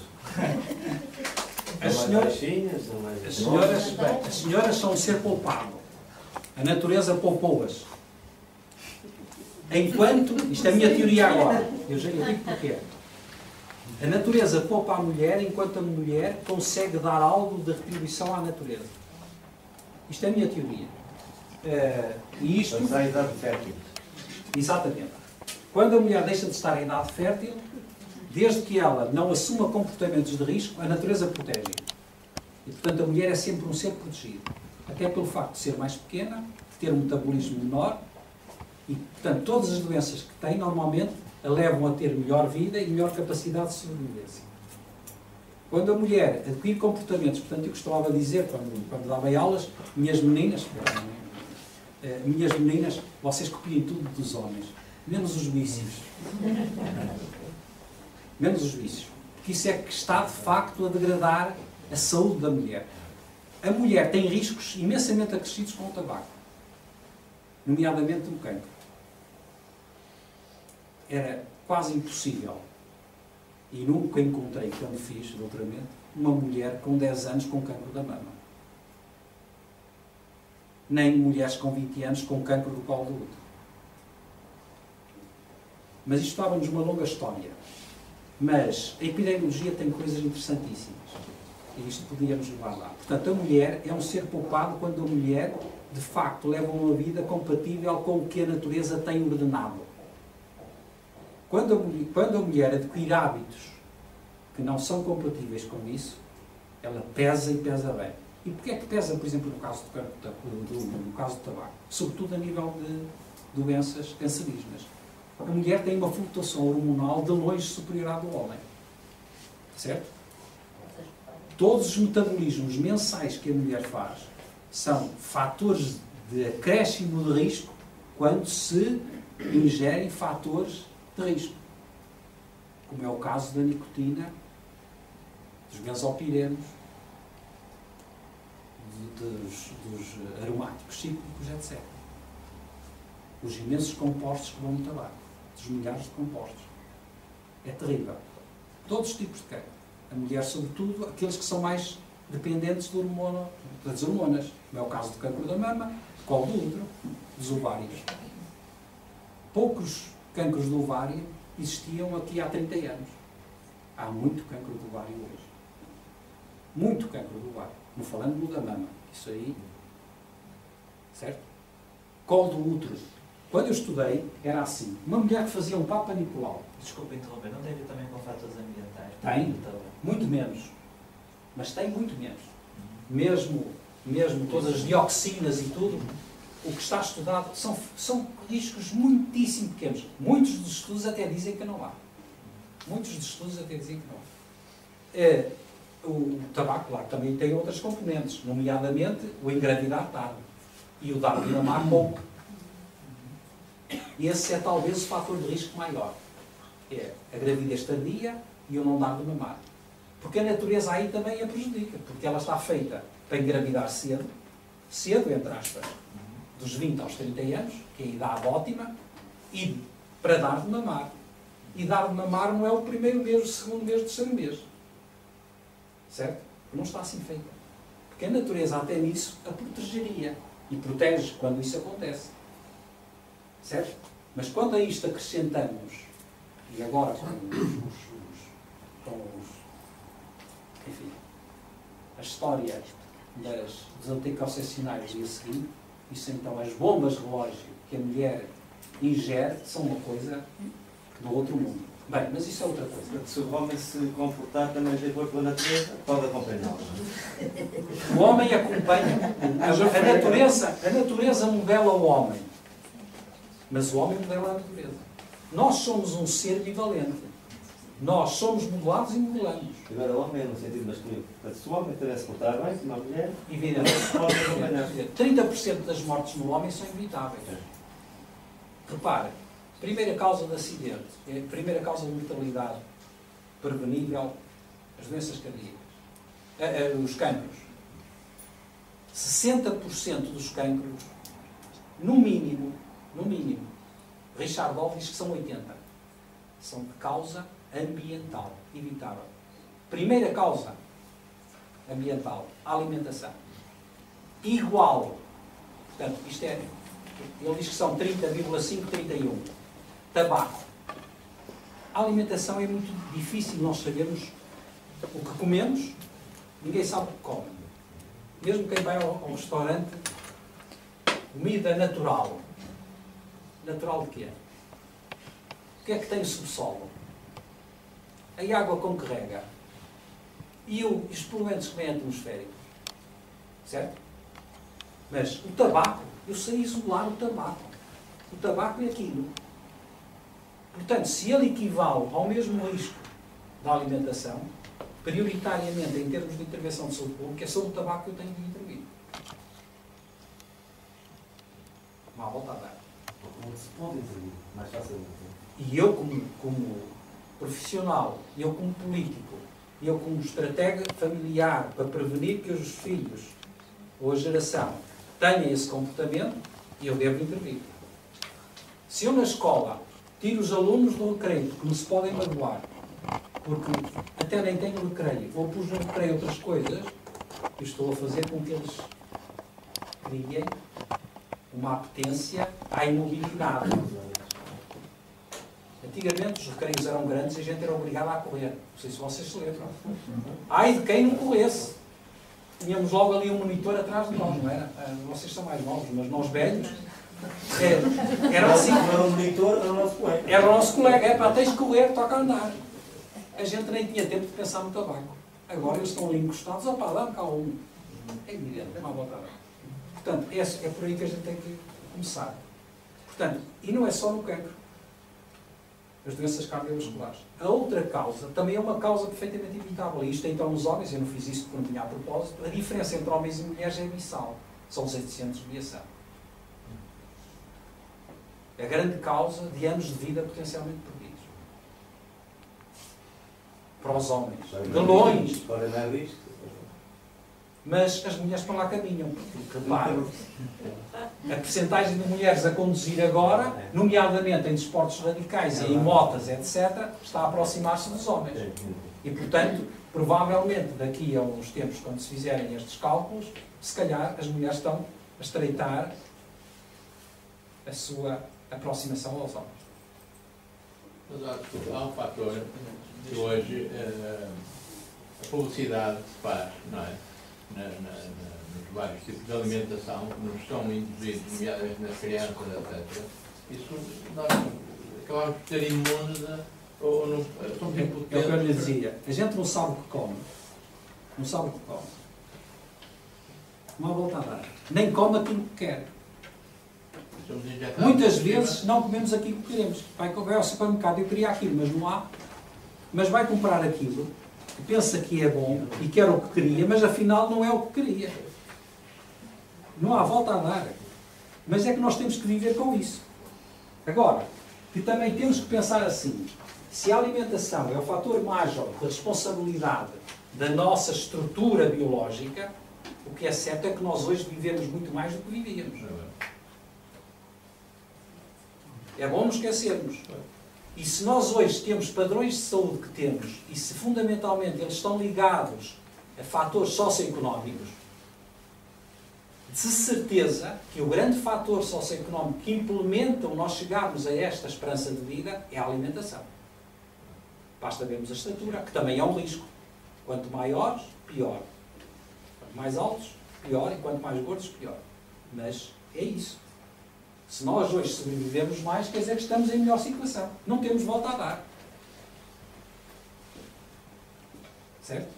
C: As
D: São mais baixinhas, são mais
C: as senhoras são um ser poupado. A natureza poupou-as. Enquanto, isto é a minha teoria agora, eu digo porquê. A natureza poupa a mulher enquanto a mulher consegue dar algo de retribuição à natureza. Isto é a minha teoria. E isto...
D: Mas há idade fértil.
C: Exatamente. Quando a mulher deixa de estar em idade fértil, desde que ela não assuma comportamentos de risco, a natureza protege. E, portanto, a mulher é sempre um ser protegido. Até pelo facto de ser mais pequena, de ter um metabolismo menor, e, portanto, todas as doenças que tem, normalmente, a levam a ter melhor vida e melhor capacidade de sobrevivência. Quando a mulher adquire comportamentos, portanto, eu costumava dizer, quando dava aulas, minhas meninas, vocês copiem tudo dos homens, menos os vícios. Menos os vícios. Porque isso é que está, de facto, a degradar a saúde da mulher. A mulher tem riscos imensamente acrescidos com o tabaco. Nomeadamente o cancro. Era quase impossível. E nunca encontrei, quando fiz doutoramento, uma mulher com 10 anos com cancro da mama. Nem mulheres com 20 anos com cancro do colo do útero. Mas isto dava-nos uma longa história. Mas a epidemiologia tem coisas interessantíssimas. E isto podíamos levar lá. Portanto, a mulher é um ser poupado quando a mulher, de facto, leva uma vida compatível com o que a natureza tem ordenado. Quando a mulher adquire hábitos que não são compatíveis com isso, ela pesa e pesa bem. E porquê é que pesa, por exemplo, no caso do tabaco? Sobretudo a nível de doenças cancerígenas. A mulher tem uma flutuação hormonal de longe superior à do homem. Certo? Todos os metabolismos mensais que a mulher faz são fatores de acréscimo de risco quando se ingerem fatores de risco. Como é o caso da nicotina, dos benzopirenos, dos aromáticos cíclicos, etc. Os imensos compostos que vão no tabaco. Dos milhares de compostos. É terrível. Todos os tipos de cancro. A mulher, sobretudo, aqueles que são mais dependentes das hormonas. Como é o caso do cancro da mama, colo do útero, dos ovários. Poucos cancros do ovário existiam aqui há 30 anos. Há muito cancro do ovário hoje. Muito cancro do ovário. Não falando do da mama. Isso aí. Certo? Colo do útero. Quando eu estudei, era assim. Uma mulher que fazia um Papa Nicolau.
A: Desculpa interromper, não tem a ver também com fatores ambientais?
C: Tem. Muito menos. Mas tem muito menos. Mesmo todas as dioxinas e tudo, o que está estudado são riscos muitíssimo pequenos. Muitos dos estudos até dizem que não há. Muitos dos estudos até dizem que não há. O tabaco, claro, também tem outras componentes, nomeadamente o engravidar tarde e o dar de mamar pouco. E esse é talvez o fator de risco maior. É a gravidez tardia e o não dar de mamar. Porque a natureza aí também a prejudica, porque ela está feita para engravidar cedo, entre aspas, dos 20 aos 30 anos, que é a idade ótima, e para dar de mamar. E dar de mamar não é o primeiro mês, o segundo mês, o terceiro mês. Certo? Não está assim feita. Porque a natureza até nisso a protegeria. E protege quando isso acontece. Certo? Mas quando a isto acrescentamos, e agora enfim, a história dos anticoncepcionais e a seguir, isso então, as bombas relógio que a mulher ingere são uma coisa do outro mundo. Bem, mas isso é outra coisa.
D: Se o homem se comportar também de acordo com a natureza, pode acompanhá-lo.
C: O homem acompanha. A natureza modela o homem. Mas o homem modela a natureza. Nós somos um ser bivalente. Nós somos modelados e modelamos.
D: Agora, o homem é no sentido masculino. Portanto, se o homem tivesse se portar bem, como a mulher,
C: evidentemente,
D: pode acompanhar.
C: 30% das mortes no homem são evitáveis. Repare, primeira causa de acidente, primeira causa de mortalidade prevenível as doenças cardíacas, os cancros. 60% dos cancros, no mínimo, Richard Ball diz que são 80%, são de causa ambiental, evitável. Primeira causa ambiental, a alimentação. Igual, portanto, isto é, ele diz que são 30,5, 31. Tabaco. A alimentação é muito difícil nós sabermos o que comemos, ninguém sabe o que come. Mesmo quem vai ao restaurante, comida natural. Natural de quê? O que é que tem o subsolo? A água com que rega? E os poluentes que vêm atmosféricos? Certo? Mas o tabaco, eu sei isolar o tabaco. O tabaco é aquilo. Portanto, se ele equivale ao mesmo risco da alimentação, prioritariamente, em termos de intervenção de saúde pública, é sobre o tabaco que eu tenho de intervir. Uma volta a dar.
D: Onde se pode intervir, mais facilmente.
C: E eu, como profissional, eu como político, eu como estratega familiar para prevenir que os filhos ou a geração tenham esse comportamento, eu devo intervir. Se eu na escola tiro os alunos do recreio, porque não se podem magoar, porque até nem tenho recreio, ou pus no recreio outras coisas, eu estou a fazer com que eles criem uma apetência à imobilidade. Antigamente os recreios eram grandes e a gente era obrigada a correr. Não sei se vocês se lembram. Ai de quem não corresse. Tínhamos logo ali um monitor atrás de nós, não era? Vocês são mais novos, mas nós velhos. Era assim.
D: Era o monitor, era o nosso colega.
C: Era o nosso colega. É pá, tens de correr, toca a andar. A gente nem tinha tempo de pensar no tabaco. Agora eles estão ali encostados. Opá, dá-me cá um. É evidente, é uma boa tabaco. Portanto, é por aí que a gente tem que começar. Portanto, e não é só no cancro. As doenças cardiovasculares. A outra causa também é uma causa perfeitamente evitável. E isto então nos homens, eu não fiz isso porque não tinha a propósito, a diferença entre homens e mulheres é abissal. São os 800 de viação. A grande causa de anos de vida potencialmente perdidos. Para os homens. De longe. Mas as mulheres para lá caminham. Porque, repare, a percentagem de mulheres a conduzir agora, nomeadamente em desportos radicais e em motas, etc., está a aproximar-se dos homens. E, portanto, provavelmente, daqui a uns tempos, quando se fizerem estes cálculos, se calhar as mulheres estão a estreitar a sua aproximação aos homens.
E: Mas há um fator que hoje a publicidade se faz, não é? Nos vários tipos de alimentação que nos estão induzidos, nomeadamente nas crianças, etc. Isso nós acabamos de ter imunes ou não somos impotentes.
C: É o que eu lhe dizia. A gente não sabe o que come. Não sabe o que come. Não há volta a dar. Nem come aquilo que quer. Muitas vezes não comemos aquilo que queremos. Vai ao supermercado, eu queria aquilo, mas não há. Mas vai comprar aquilo, que pensa que é bom e quer o que queria, mas afinal não é o que queria. Não há volta a dar. Mas é que nós temos que viver com isso. Agora, que também temos que pensar assim, se a alimentação é o fator major de responsabilidade da nossa estrutura biológica, o que é certo é que nós hoje vivemos muito mais do que vivíamos. É bom não esquecermos. E se nós hoje temos padrões de saúde que temos, e se fundamentalmente eles estão ligados a fatores socioeconómicos, de certeza que o grande fator socioeconómico que implementam nós chegarmos a esta esperança de vida é a alimentação. Basta vermos a estatura, que também é um risco. Quanto maiores, pior. Quanto mais altos, pior. E quanto mais gordos, pior. Mas é isso. Se nós hoje sobrevivemos mais, quer dizer que estamos em melhor situação. Não temos volta a dar. Certo?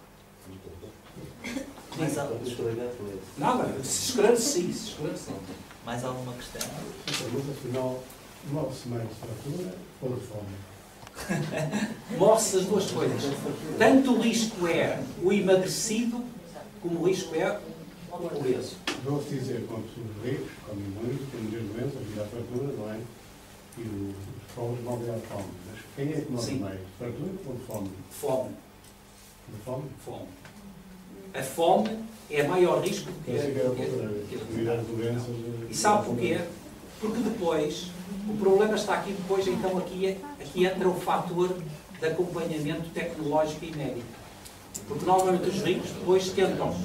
A: Mais
C: Nada. Se esclareci.
A: mais alguma questão?
F: Mas afinal, morre-se mais de fratura ou de fome?
C: Morre-se as duas coisas. Tanto o risco é o emagrecido, como o risco é o obeso.
F: Vou-se dizer, quando os ricos comem muito, têm muitas doenças, vida à fratura, não é? E os pobres morrem à fome. Mas quem é que morre
C: Sim.
F: mais? Fartura ou de fome?
C: Fome.
F: De fome?
C: Fome. A fome é maior risco do que
F: Pensei que era o
C: que
F: contrário. Devido às doenças.
C: E sabe porquê? Porque depois, o problema está aqui depois, então aqui entra o fator de acompanhamento tecnológico e médico. Porque normalmente os ricos depois tentam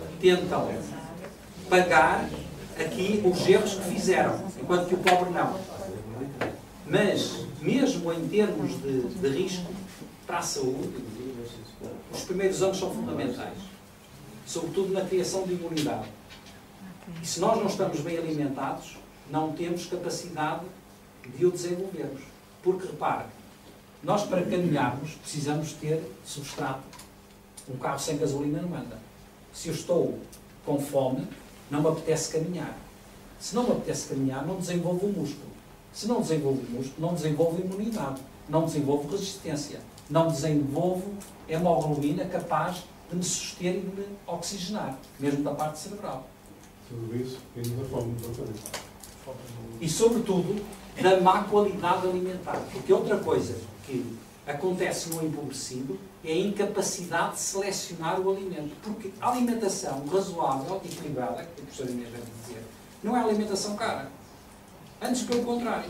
C: pagar aqui os erros que fizeram, enquanto que o pobre não. Mas, mesmo em termos de risco para a saúde, os primeiros anos são fundamentais. Sobretudo na criação de imunidade. E se nós não estamos bem alimentados, não temos capacidade de o desenvolvermos. Porque, repare, nós para caminharmos precisamos ter substrato. Um carro sem gasolina não anda. Se eu estou com fome, não me apetece caminhar. Se não me apetece caminhar, não desenvolvo o músculo. Se não desenvolvo o músculo, não desenvolvo imunidade. Não desenvolvo resistência. Não desenvolvo hemoglobina capaz de me suster e de me oxigenar, mesmo da parte cerebral.
F: Tudo isso vindo da fome do fazer.
C: E, sobretudo, da má qualidade alimentar. Porque outra coisa que acontece no empobrecido é a incapacidade de selecionar o alimento. Porque a alimentação razoável e equilibrada, que o professor Inês vai dizer, não é alimentação cara. Antes pelo contrário.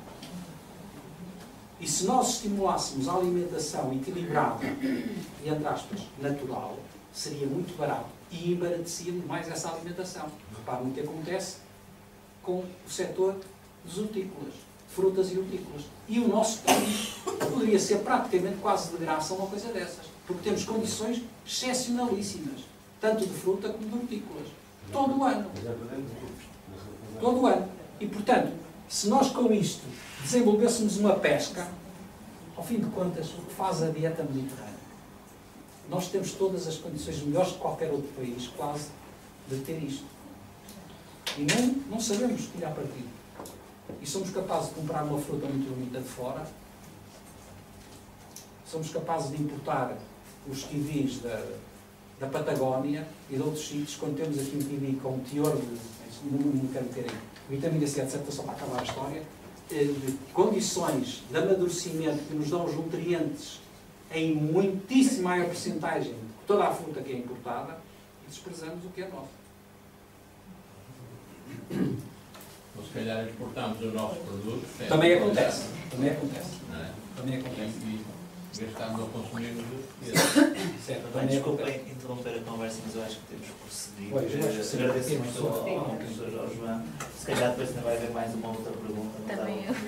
C: E se nós estimulássemos a alimentação equilibrada e, entre aspas, natural, seria muito barato e embaratecia mais essa alimentação. Reparem o que acontece com o setor dos hortícolas, frutas e hortícolas. E o nosso país poderia ser praticamente quase de graça uma coisa dessas, porque temos condições excepcionalíssimas, tanto de fruta como de hortícolas. Todo o ano. Todo o ano. E, portanto, se nós com isto desenvolvêssemos uma pesca, ao fim de contas, o que faz a dieta mediterrânea? Nós temos todas as condições melhores de qualquer outro país, quase, de ter isto. E não sabemos tirar partido. E somos capazes de comprar uma fruta muito bonita de fora. Somos capazes de importar os kiwis da Patagónia e de outros sítios, quando temos aqui um kiwi com um teor de, não quero ter vitamina C, etc., só para acabar a história, de condições de amadurecimento que nos dão os nutrientes em muitíssima maior porcentagem de toda a fruta que é importada, e desprezamos o que é nosso.
E: Ou se calhar exportamos os nossos produtos.
C: Também acontece. Também acontece.
E: Não é?
C: Também acontece.
E: E gastamos ou consumimos
C: Certo,
A: Bem,
C: também
A: desculpem
C: acontece.
A: interromper a conversa, mas eu acho que temos que prosseguir.
C: Pois, eu acho que sim.
A: Agradeço muito ao professor João. Se calhar depois ainda vai haver mais uma outra pergunta.
B: Também eu.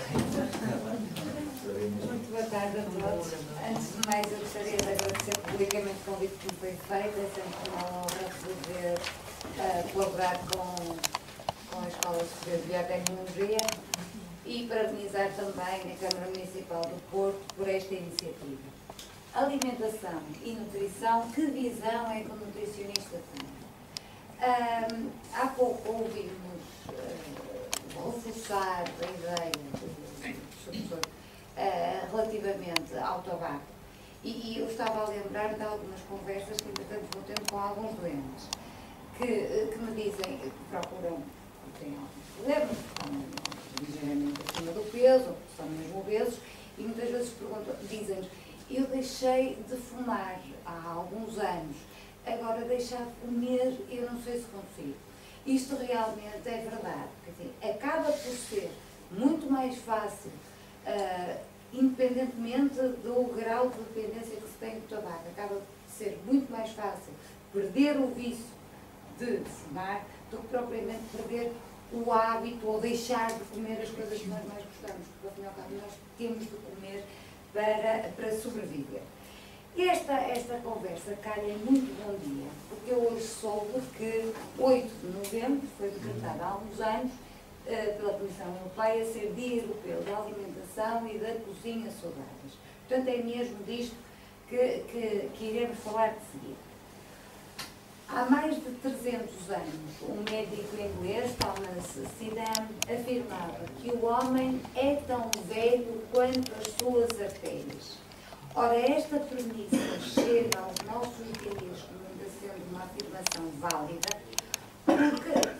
G: Muito boa tarde a todos. Antes de mais, eu gostaria de agradecer publicamente o convite que me foi feito. É sempre uma honra poder colaborar com a Escola Superior de Biotecnologia e parabenizar também a Câmara Municipal do Porto por esta iniciativa. Alimentação e nutrição, que visão é que o nutricionista tem? Há pouco ouvimos reforçar a ideia do professor relativamente ao tabaco. E eu estava a lembrar de algumas conversas que, entretanto, vou tendo com alguns doentes que me dizem que procuram, têm alguns problemas, que estão ligeiramente acima do peso, ou que são mesmo obesos, e muitas vezes dizem-nos: eu deixei de fumar há alguns anos, agora deixar de comer, eu não sei se consigo. Isto realmente é verdade. Quer dizer, acaba por ser muito mais fácil, independentemente do grau de dependência que se tem do tabaco, acaba por ser muito mais fácil perder o vício de fumar do que propriamente perder o hábito ou deixar de comer as coisas que nós mais gostamos, porque ao fim e ao cabo nós temos de comer para sobreviver. Esta conversa calha muito bom dia, porque eu hoje soube que 8 de novembro foi decretado há uns anos pela Comissão Europeia ser Dia Europeu da Alimentação e da Cozinha Saudáveis. Portanto, é mesmo disto que iremos falar de seguida. Há mais de 300 anos, um médico inglês, Thomas Sidham, afirmava que o homem é tão velho quanto as suas artérias. Ora, esta premissa chega aos nossos dias como ainda sendo uma afirmação válida, porque, de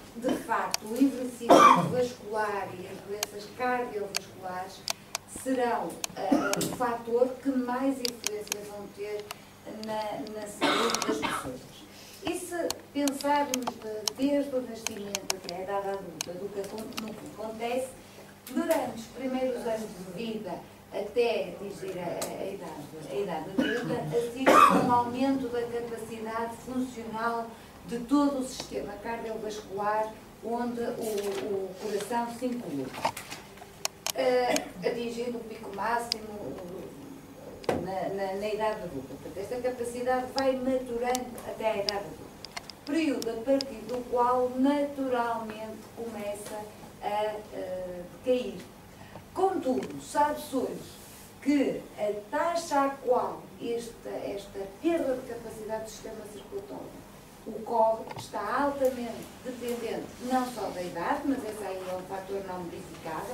G: facto, o envelhecimento vascular e as doenças cardiovasculares serão o fator que mais influência vão ter na saúde das pessoas. E se pensarmos desde o nascimento até a idade adulta, do que acontece, durante os primeiros anos de vida, até atingir a idade adulta, assiste a um aumento da capacidade funcional de todo o sistema cardiovascular, onde o coração se inclui, atingindo o pico máximo na idade adulta. Portanto, esta capacidade vai maturando até a idade adulta, período a partir do qual naturalmente começa a decair. Contudo, sabe-se hoje que a taxa a qual esta perda de capacidade do sistema circulatório ocorre está altamente dependente não só da idade, mas esse aí é um fator não modificável,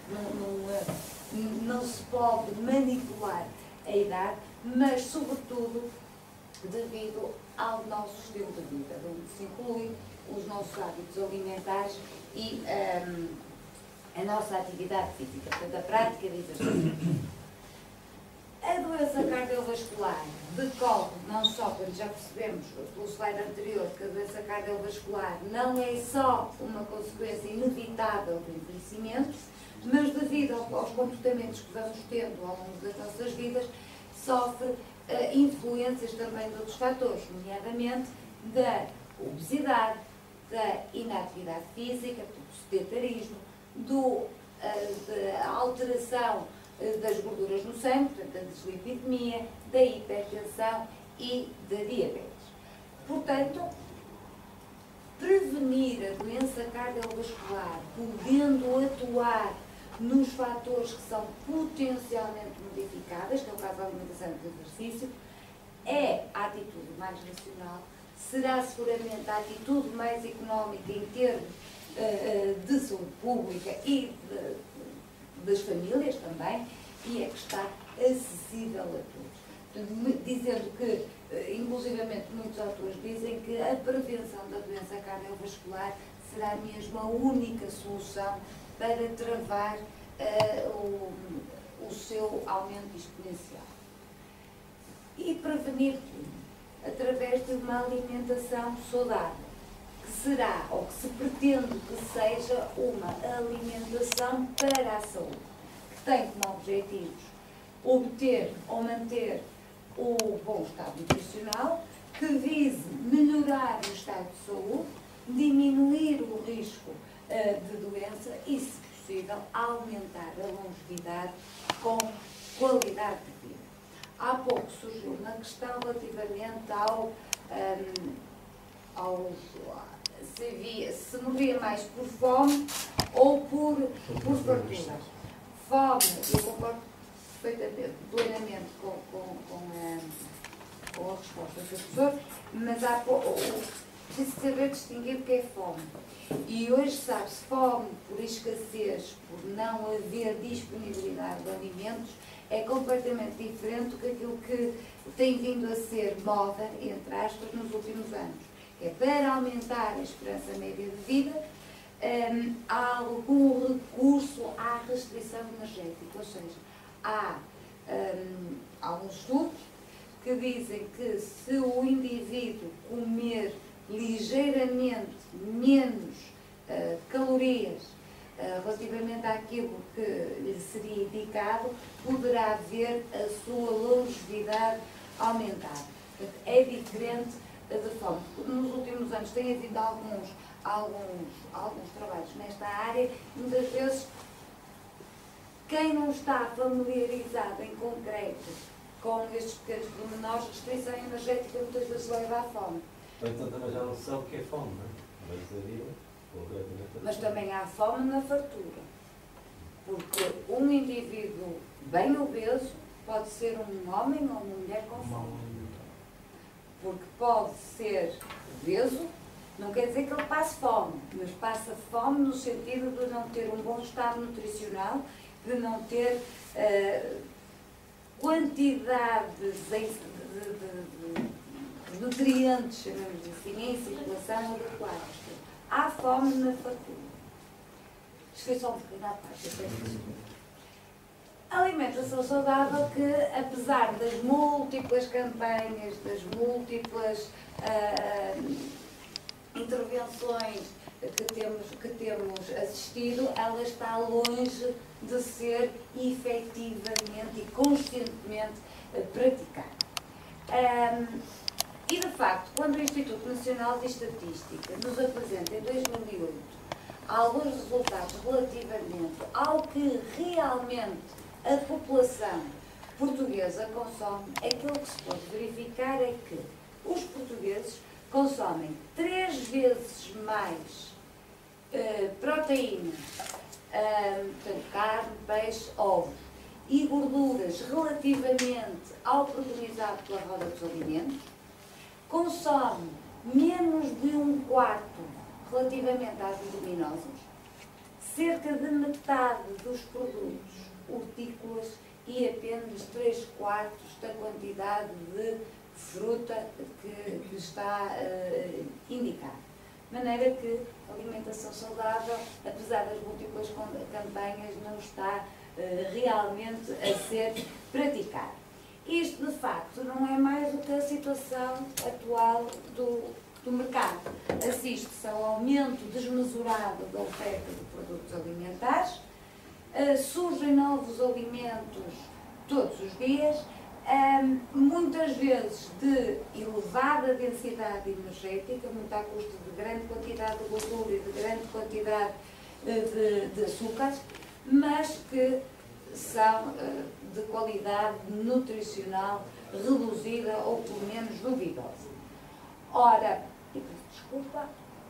G: não se pode manipular a idade, mas sobretudo devido ao nosso estilo de vida, onde se inclui os nossos hábitos alimentares e a nossa atividade física, portanto a prática de exercício. A doença cardiovascular decorre não só, como já percebemos pelo slide anterior, que a doença cardiovascular não é só uma consequência inevitável do envelhecimento, mas devido aos comportamentos que vamos tendo ao longo das nossas vidas, sofre influências também de outros fatores, nomeadamente da obesidade, da inatividade física, do sedentarismo, da alteração das gorduras no sangue, portanto, da dislipidemia, da hipertensão e da diabetes. Portanto, prevenir a doença cardiovascular, podendo atuar nos fatores que são potencialmente modificáveis, que é o caso da alimentação e do exercício, é a atitude mais racional, será seguramente a atitude mais económica em termos de saúde pública e das famílias também, e é que está acessível a todos. Portanto, dizendo que, inclusivamente, muitos autores dizem que a prevenção da doença cardiovascular será mesmo a única solução para travar o seu aumento exponencial. E prevenir através de uma alimentação saudável, que será, ou que se pretende que seja, uma alimentação para a saúde, que tem como objetivos obter ou manter o bom estado nutricional, que vise melhorar o estado de saúde, diminuir o risco de doença e, se possível, aumentar a longevidade com qualidade de vida. Há pouco surgiu uma questão relativamente se morria mais por fome ou por fartura. Fome, eu concordo perfeitamente, plenamente com a resposta do professor, mas preciso saber distinguir o que é fome. E hoje sabe-se fome por escassez, por não haver disponibilidade de alimentos, é completamente diferente do que aquilo que tem vindo a ser moda, entre aspas, nos últimos anos. É para aumentar a esperança média de vida, há algum recurso à restrição energética, ou seja, há alguns estudos que dizem que se o indivíduo comer ligeiramente menos calorias relativamente àquilo que lhe seria indicado, poderá ver a sua longevidade aumentar. Portanto, é diferente de fome. Nos últimos anos tem havido alguns trabalhos nesta área, muitas vezes quem não está familiarizado em concreto com estes pequenos pormenores, restrição energética muitas vezes leva à fome.
D: Então também já não se sabe o que é fome, não é?
G: Mas também há fome na fartura. Porque um indivíduo bem obeso pode ser um homem ou uma mulher com fome. Porque pode ser obeso, não quer dizer que ele passe fome, mas passa fome no sentido de não ter um bom estado nutricional, de não ter quantidade de nutrientes, chamamos assim, em circulação adequadas. Há fome na fartura. Isto foi só um bocadinho à parte. A alimentação saudável que, apesar das múltiplas campanhas, das múltiplas intervenções que temos assistido, ela está longe de ser efetivamente e conscientemente praticada. E, de facto, quando o Instituto Nacional de Estatística nos apresenta em 2008 alguns resultados relativamente ao que realmente a população portuguesa consome, aquilo que se pode verificar é que os portugueses consomem 3 vezes mais proteína, portanto, carne, peixe, ovos e gorduras relativamente ao preconizado pela roda dos alimentos, consome menos de 1/4 relativamente às leguminosas, cerca de metade dos produtos hortícolas e apenas 3/4 da quantidade de fruta que está indicada. De maneira que a alimentação saudável, apesar das múltiplas campanhas, não está realmente a ser praticada. Isto, de facto, não é mais do que a situação atual do mercado. Assiste-se ao aumento desmesurado da oferta de produtos alimentares, surgem novos alimentos todos os dias, muitas vezes de elevada densidade energética, muito à custa de grande quantidade de gordura e de grande quantidade de açúcares, mas que são de qualidade nutricional reduzida ou pelo menos duvidosa. Ora, eu peço desculpa,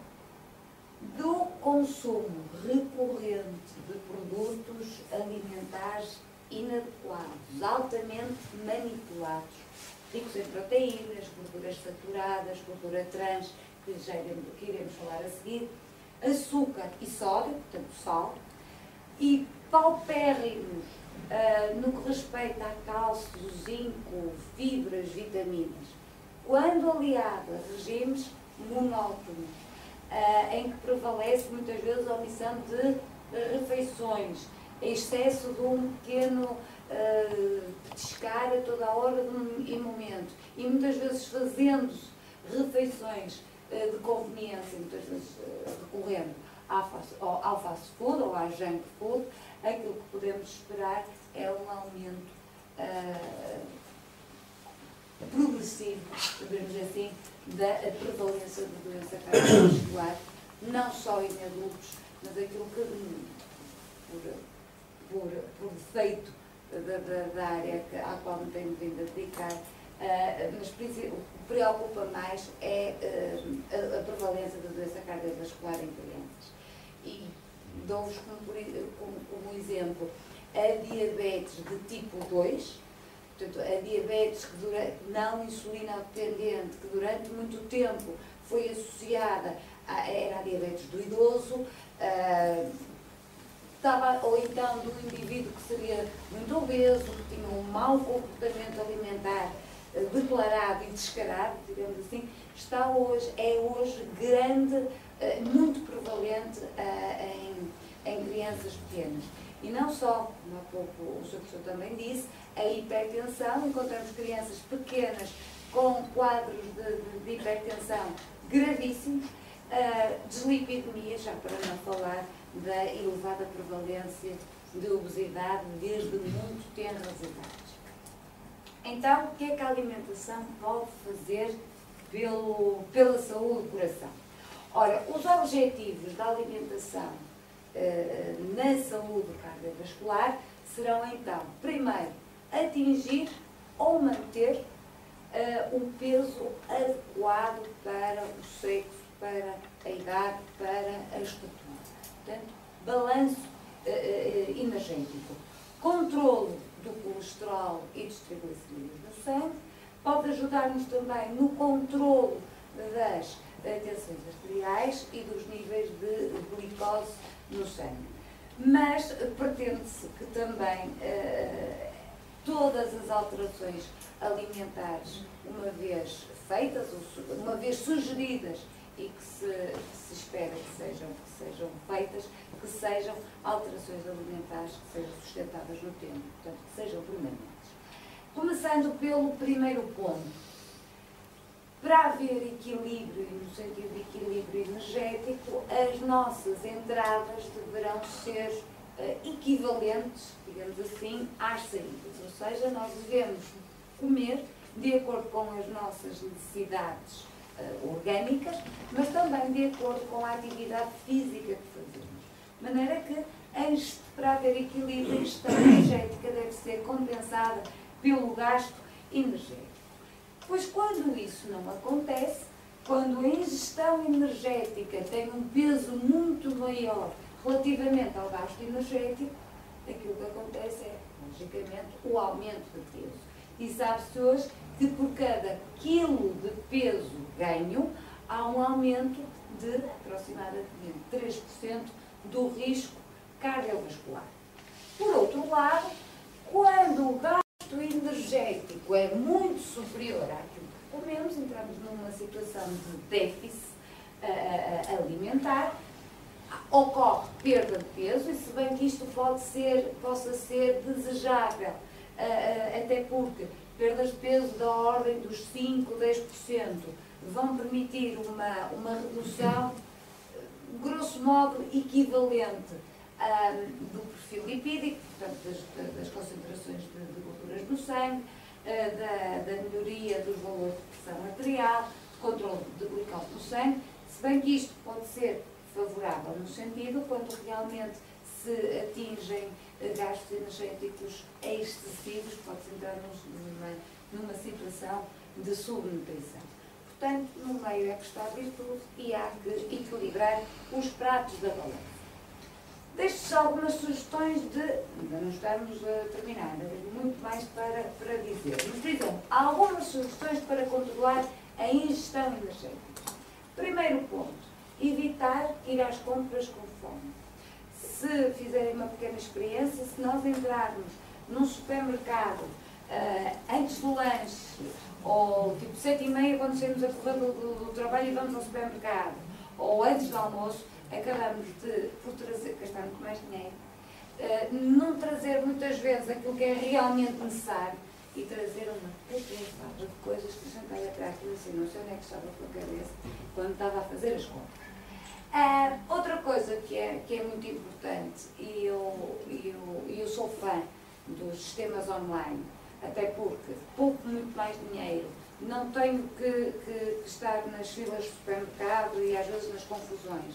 G: do consumo recorrente de produtos alimentares inadequados, altamente manipulados, ricos em proteínas, gorduras saturadas, gordura trans, que iremos falar a seguir, açúcar e sódio, portanto sal, e paupérrimos no que respeita a cálcio, zinco, fibras, vitaminas, quando aliado a regimes monótonos, em que prevalece muitas vezes a omissão de refeições, excesso de um pequeno petiscar a toda a hora e momento, e muitas vezes fazendo-se refeições de conveniência, muitas vezes recorrendo ao fast food ou à junk food, aquilo que podemos esperar é um aumento progressivo, digamos assim, da prevalência de doença cardiovascular, não só em adultos, mas aquilo que, por defeito da área à qual me tenho vindo a dedicar, mas o que preocupa mais é a prevalência da doença cardiovascular em crianças. E dou-vos como exemplo a diabetes de tipo 2, portanto, a diabetes não insulina dependente, que durante muito tempo foi associada era a diabetes do idoso, ou então do indivíduo que seria muito obeso, que tinha um mau comportamento alimentar declarado e descarado, digamos assim, é hoje grande, muito prevalente em crianças pequenas. E não só, como há pouco o Sr. Professor também disse, a hipertensão, encontramos crianças pequenas com quadros de hipertensão gravíssimos, dislipidemia, já para não falar da elevada prevalência de obesidade desde muito tenras idades. Então, o que é que a alimentação pode fazer pela saúde do coração? Ora, os objetivos da alimentação na saúde cardiovascular serão então, primeiro, atingir ou manter um peso adequado para o sexo, para a idade, para a estatura. Portanto, balanço energético, controlo do colesterol e dos triglicerídeos no sangue, pode ajudar-nos também no controlo das tensões arteriais e dos níveis de glicose no sangue. Mas pretende-se que também todas as alterações alimentares, uma vez feitas, uma vez sugeridas e que se espera que sejam feitas, que sejam alterações alimentares que sejam sustentáveis no tempo, portanto, que sejam permanentes. Começando pelo primeiro ponto. Para haver equilíbrio, no sentido de equilíbrio energético, as nossas entradas deverão ser equivalentes, digamos assim, às saídas. Ou seja, nós devemos comer de acordo com as nossas necessidades orgânicas, mas também de acordo com a atividade física que fazemos. De maneira que, para haver equilíbrio, a ingestão energética deve ser compensada pelo gasto energético. Pois quando isso não acontece, quando a ingestão energética tem um peso muito maior relativamente ao gasto energético, aquilo que acontece é, logicamente, o aumento de peso. E sabe-se hoje que por cada quilo de peso ganho, há um aumento de aproximadamente 3% do risco cardiovascular. Por outro lado, quando o gasto energético é muito superior àquilo que comemos, entramos numa situação de déficit alimentar, ocorre perda de peso, e se bem que isto possa ser desejável, até porque perdas de peso da ordem dos 5, 10% vão permitir uma redução, grosso modo, equivalente do perfil lipídico, portanto, das concentrações de gorduras no sangue, da melhoria dos valores de pressão arterial, de controle de glicose no sangue, se bem que isto pode ser favorável no sentido quando realmente se atingem gastos energéticos excessivos, pode-se entrar numa situação de subnutrição. Portanto, no meio é que está a virtude e há que equilibrar os pratos da balança. Deixo-vos algumas sugestões ainda não estamos a terminar, muito mais para dizer. Mas, por exemplo, há algumas sugestões para controlar a ingestão energética. Primeiro ponto, evitar ir às compras com fome. Se fizerem uma pequena experiência, se nós entrarmos num supermercado antes do lanche, ou tipo 7h30 quando saímos a correr do trabalho e vamos ao supermercado, ou antes do almoço, acabamos por gastar muito mais dinheiro, não trazer muitas vezes aquilo que é realmente necessário e trazer uma pequena de coisas que a gente vai atrás e assim, não sei onde é que estava com a cabeça quando estava a fazer as compras. Outra coisa que é muito importante, e eu sou fã dos sistemas online, até porque pouco muito mais dinheiro, não tenho que estar nas filas de supermercado e às vezes nas confusões.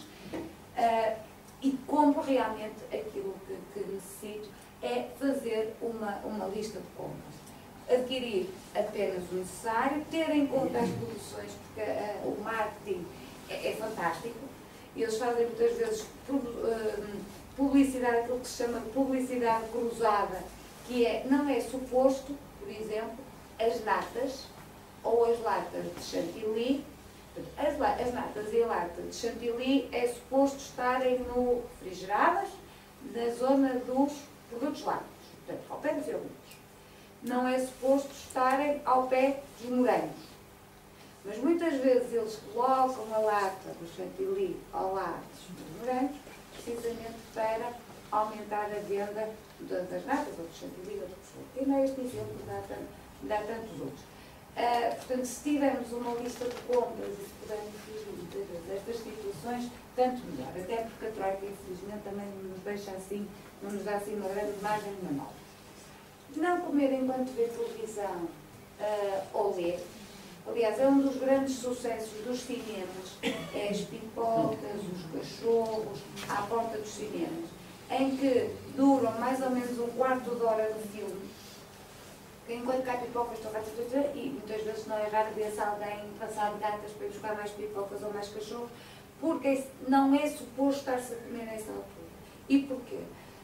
G: E compro realmente aquilo que necessito, é fazer uma lista de compras. Adquirir apenas o necessário, ter em conta as produções, porque o marketing é fantástico. Eles fazem muitas vezes publicidade, aquilo que se chama de publicidade cruzada, que não é suposto, por exemplo, as natas ou as latas de chantilly. As natas e a lata de chantilly é suposto estarem refrigeradas na zona dos produtos lácteos, portanto, ao pé dos iogurtes. Não é suposto estarem ao pé dos morangos. Mas muitas vezes eles colocam a lata do chantilly ao lado dos morangos, precisamente para aumentar a venda das natas ou do chantilly ou do que for. E não é este exemplo, dá tantos outros. Portanto, se tivermos uma lista de compras e se pudermos fugir destas situações, tanto melhor. Até porque a Troika, infelizmente, também nos deixa assim, não nos dá assim uma grande margem de manobra. Não comer enquanto vê televisão ou ler. Aliás, é um dos grandes sucessos dos cinemas, é as pipocas, os cachorros, à porta dos cinemas, em que duram mais ou menos um quarto de hora de filme. Enquanto cá pipocas estão gatas, e muitas vezes não é raro ver-se alguém passar de gatas para ir buscar mais pipocas ou mais cachorros, porque não é suposto estar-se a comer nessa altura. E porquê?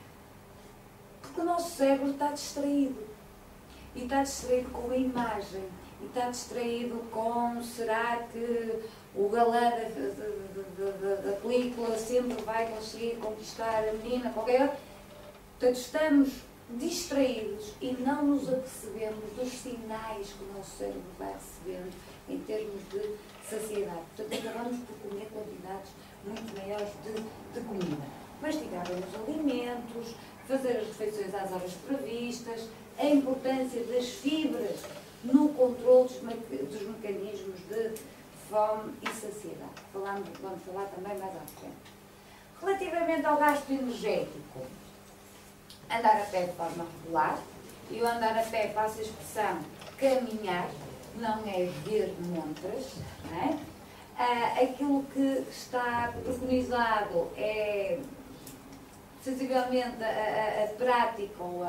G: Porque o nosso cérebro está distraído. E está distraído com a imagem. E está distraído com, será que o galã da película sempre vai conseguir conquistar a menina, qualquer hora? Portanto, estamos distraídos e não nos apercebemos dos sinais que o nosso cérebro vai recebendo em termos de saciedade. Portanto, acabamos por comer quantidades muito maiores de comida. Mastigar bem os alimentos, fazer as refeições às horas previstas, a importância das fibras no controle dos mecanismos de fome e saciedade. Vamos falar também mais à frente. Relativamente ao gasto energético, andar a pé de forma regular, e o andar a pé, passa a expressão caminhar, não é ver montras, não é? Aquilo que está preconizado é sensivelmente a prática ou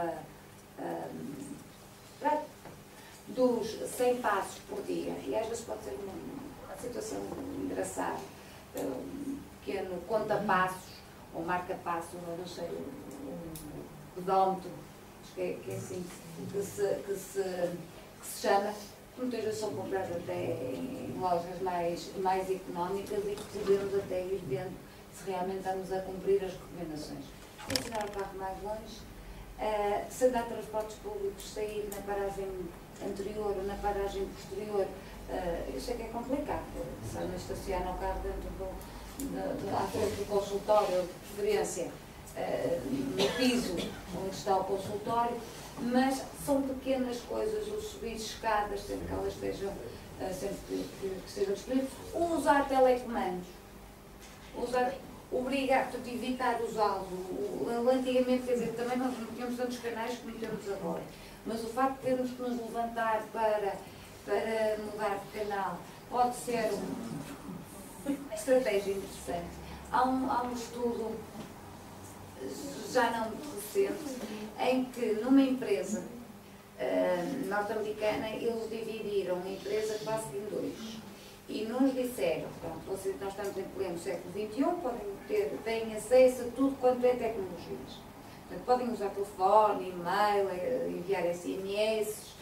G: dos 100 passos por dia, e às vezes pode ser uma situação engraçada, um pequeno conta-passos ou marca-passos, eu não sei, um pedómetro, acho que é assim que se chama, que muitas vezes são comprados até em lojas mais económicas e que podemos até ir vendo se realmente estamos a cumprir as recomendações. Estacionar o carro mais longe, se andar transportes públicos, sair na paragem anterior ou na paragem posterior, eu sei que é complicado, se não estaciona o carro dentro à frente do consultório, de preferência no piso onde está o consultório, mas são pequenas coisas, o subir escadas, sempre que elas estejam, sempre que estejam disponíveis, usar telecomandos, obrigar, portanto, evitar usá-los. Antigamente, quer dizer, também nós não tínhamos tantos canais como temos agora, mas o facto de termos que nos levantar para mudar de canal pode ser uma estratégia interessante. Há um estudo já não muito recente em que numa empresa norte-americana eles dividiram a empresa quase em dois e nos disseram, pronto, nós estamos em pleno século XXI, têm acesso a tudo quanto é tecnologias. Portanto, podem usar telefone, e-mail, enviar SMS,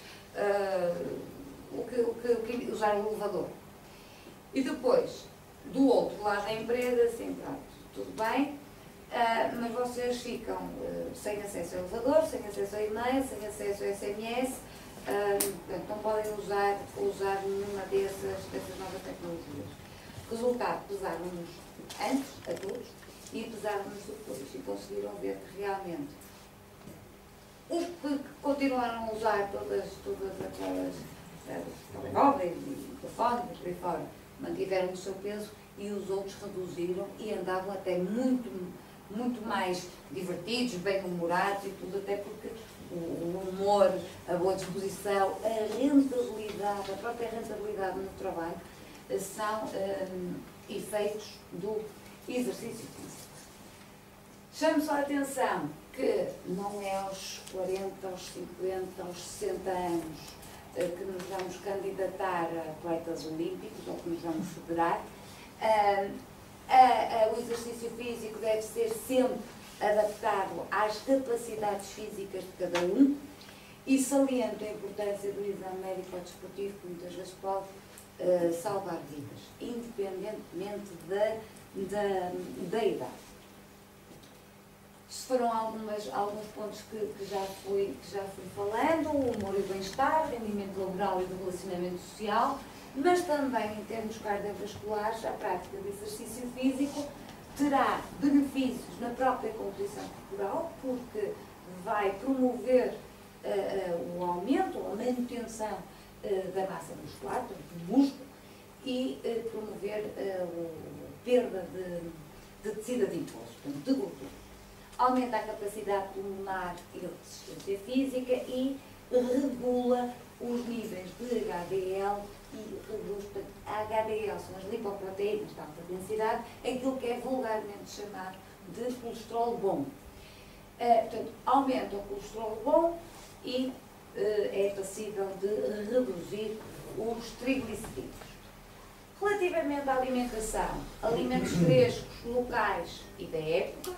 G: usar o elevador. E depois, do outro lado da empresa, assim, pronto, tudo bem, mas vocês ficam sem acesso ao elevador, sem acesso ao e-mail, sem acesso ao SMS, portanto, não podem usar nenhuma dessas novas tecnologias. Resultado, pesaram-nos antes, a todos, e pesaram-nos depois, e conseguiram ver que realmente os que continuaram a usar todas aquelas telemóveis e telefones e por aí fora, mantiveram o seu peso e os outros reduziram e andavam até muito mais divertidos, bem-humorados e tudo, até porque o humor, a boa disposição, a rentabilidade, a própria rentabilidade no trabalho são efeitos do exercício físico. Chamo só a atenção que não é aos 40, aos 50, aos 60 anos que nos vamos candidatar a atletas olímpicos ou que nos vamos federar. O exercício físico deve ser sempre adaptado às capacidades físicas de cada um e saliento a importância do exame médico desportivo, que muitas vezes pode salvar vidas, independentemente da idade. Foram alguns pontos que já fui falando, o humor e o bem-estar, rendimento laboral e do relacionamento social, mas também em termos cardiovasculares, a prática de exercício físico terá benefícios na própria composição corporal, porque vai promover o aumento ou a manutenção da massa muscular, do músculo, e promover a perda de tecido adiposo, portanto, de gordura. Aumenta a capacidade pulmonar e de resistência física e regula os níveis de HDL e reduz, portanto, a HDL são as lipoproteínas de alta densidade, aquilo que é vulgarmente chamado de colesterol bom. Portanto, aumenta o colesterol bom e é passível de reduzir os triglicerídeos. Relativamente à alimentação, alimentos frescos, locais e da época,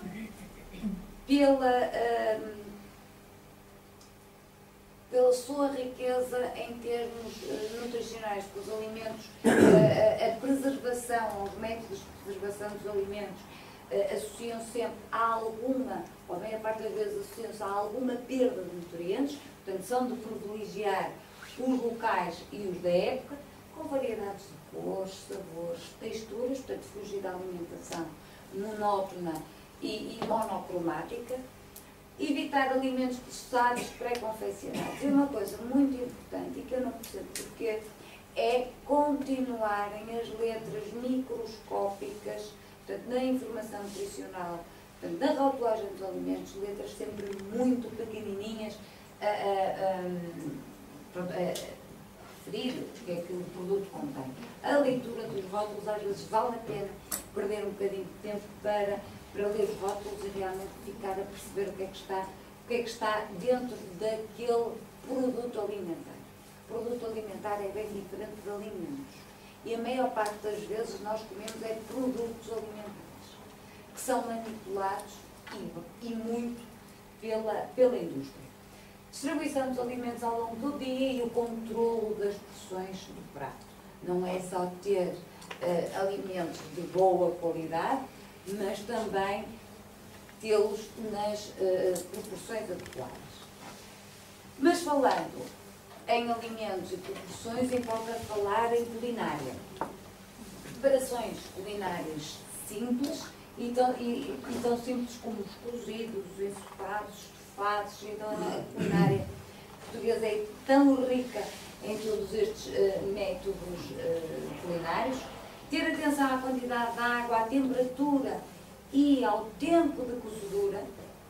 G: pela sua riqueza em termos nutricionais, porque os alimentos, a preservação, os métodos de preservação dos alimentos associam sempre a alguma, ou a maior parte das vezes associam-se a alguma perda de nutrientes, portanto são de privilegiar os locais e os da época, com variedades de cores, sabores, texturas, portanto, fugir da alimentação monótona e monocromática, evitar alimentos processados pré-confeccionados. E uma coisa muito importante, e que eu não percebo porque, é continuarem as letras microscópicas, portanto, na informação nutricional, portanto, na rotulagem dos alimentos, letras sempre muito pequenininhas, referir o que é que o produto contém. A leitura dos rótulos, às vezes, vale a pena perder um bocadinho de tempo para ler os rótulos e realmente ficar a perceber o que é que está dentro daquele produto alimentar. O produto alimentar é bem diferente de alimentos. E a maior parte das vezes nós comemos produtos alimentares, que são manipulados e muito pela indústria. Distribuição dos alimentos ao longo do dia e o controlo das porções do prato. Não é só ter alimentos de boa qualidade, mas também tê-los nas proporções adequadas. Mas falando em alimentos e proporções, importa falar em culinária. Preparações culinárias simples e tão simples como os cozidos, os ensopados, estofados. Então a culinária portuguesa é tão rica em todos estes métodos culinários. Ter atenção à quantidade de água, à temperatura e ao tempo de cozedura,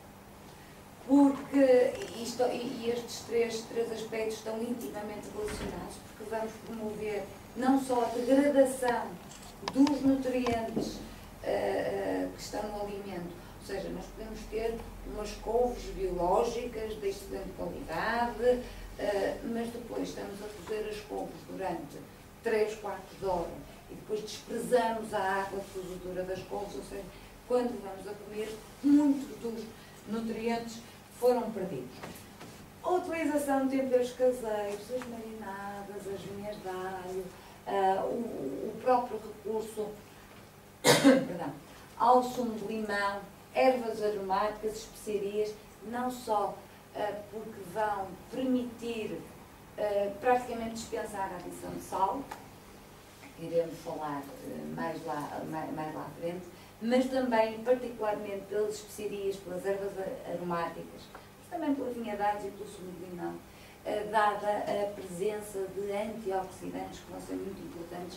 G: porque estes três aspectos estão intimamente relacionados, porque vamos promover não só a degradação dos nutrientes que estão no alimento, ou seja, nós podemos ter umas couves biológicas de excelente qualidade, mas depois estamos a cozer as couves durante 3 quartos de hora e depois desprezamos a água de cozedura das couves, ou seja, quando vamos a comer, muitos dos nutrientes foram perdidos. A utilização de temperos caseiros, as marinadas, as vinhas de alho, o próprio recurso ao sumo de limão, ervas aromáticas, especiarias, não só porque vão permitir praticamente dispensar a adição de sal, iremos falar mais lá à frente, mas também, particularmente, pelas especiarias, pelas ervas aromáticas, mas também pela vinha de alho e pelo sumo de limão, dada a presença de antioxidantes que vão ser muito importantes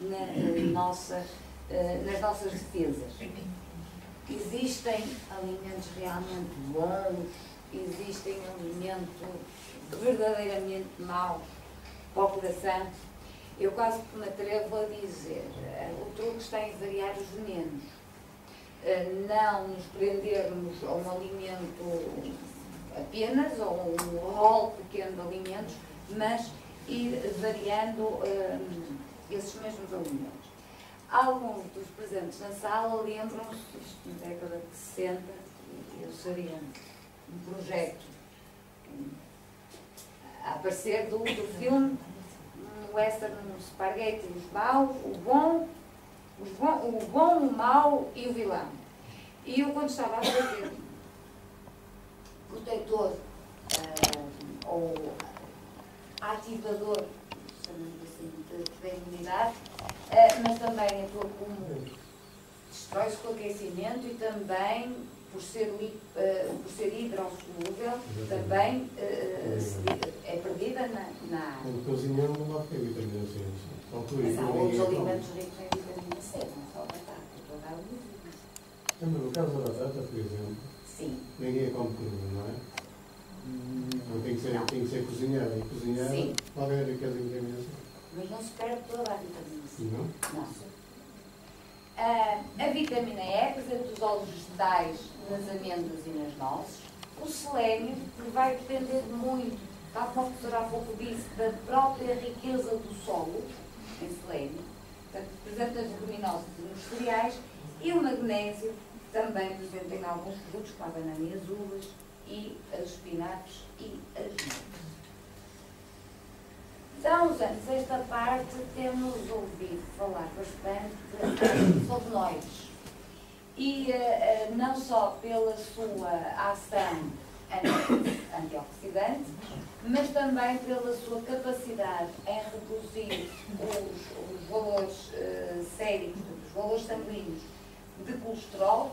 G: nas nossas defesas. Existem alimentos realmente bons, existem alimentos verdadeiramente maus para o coração. Eu quase que me atrevo a dizer, o truque está em variar os venenos. Não nos prendermos a um alimento apenas, ou um rol pequeno de alimentos, mas ir variando esses mesmos alimentos. Alguns dos presentes na sala lembram-se, isto na década de 60, eu seria um projeto a aparecer do filme, um western, um spaghetti, os maus, o bom, o mau e o vilão. E eu, quando estava a fazer protetor ou ativador, chamamos assim, da imunidade, mas também atua como destrói-se com o aquecimento e também, por ser hidrossolúvel, também é perdida na água.
F: Quando cozinhamos, não há vitamina C.
G: Mas há outros alimentos ricos em vitamina C, não só a batata, toda a uva.
F: Mas no caso da batata, por exemplo,
G: Sim.
F: ninguém come crua, não é? Não tem que ser cozinhada. E cozinhada pode haver riqueza em vitamina C.
G: Mas não se perde toda a vitamina C.
F: Não?
G: Não. A vitamina E, presente dos óleos vegetais, nas amêndoas e nas nozes. O selênio, que vai depender muito, tal como a professora há pouco disse, da própria riqueza do solo, em selênio, portanto, presente nas leguminosas e nos cereais. E o magnésio, também presente em alguns produtos, como a banana e as uvas, e as espinafres e as nozes. Há uns anos, esta parte, temos ouvido falar bastante de flavonoides. E não só pela sua ação antioxidante, mas também pela sua capacidade em reduzir os valores séricos, os valores sanguíneos de colesterol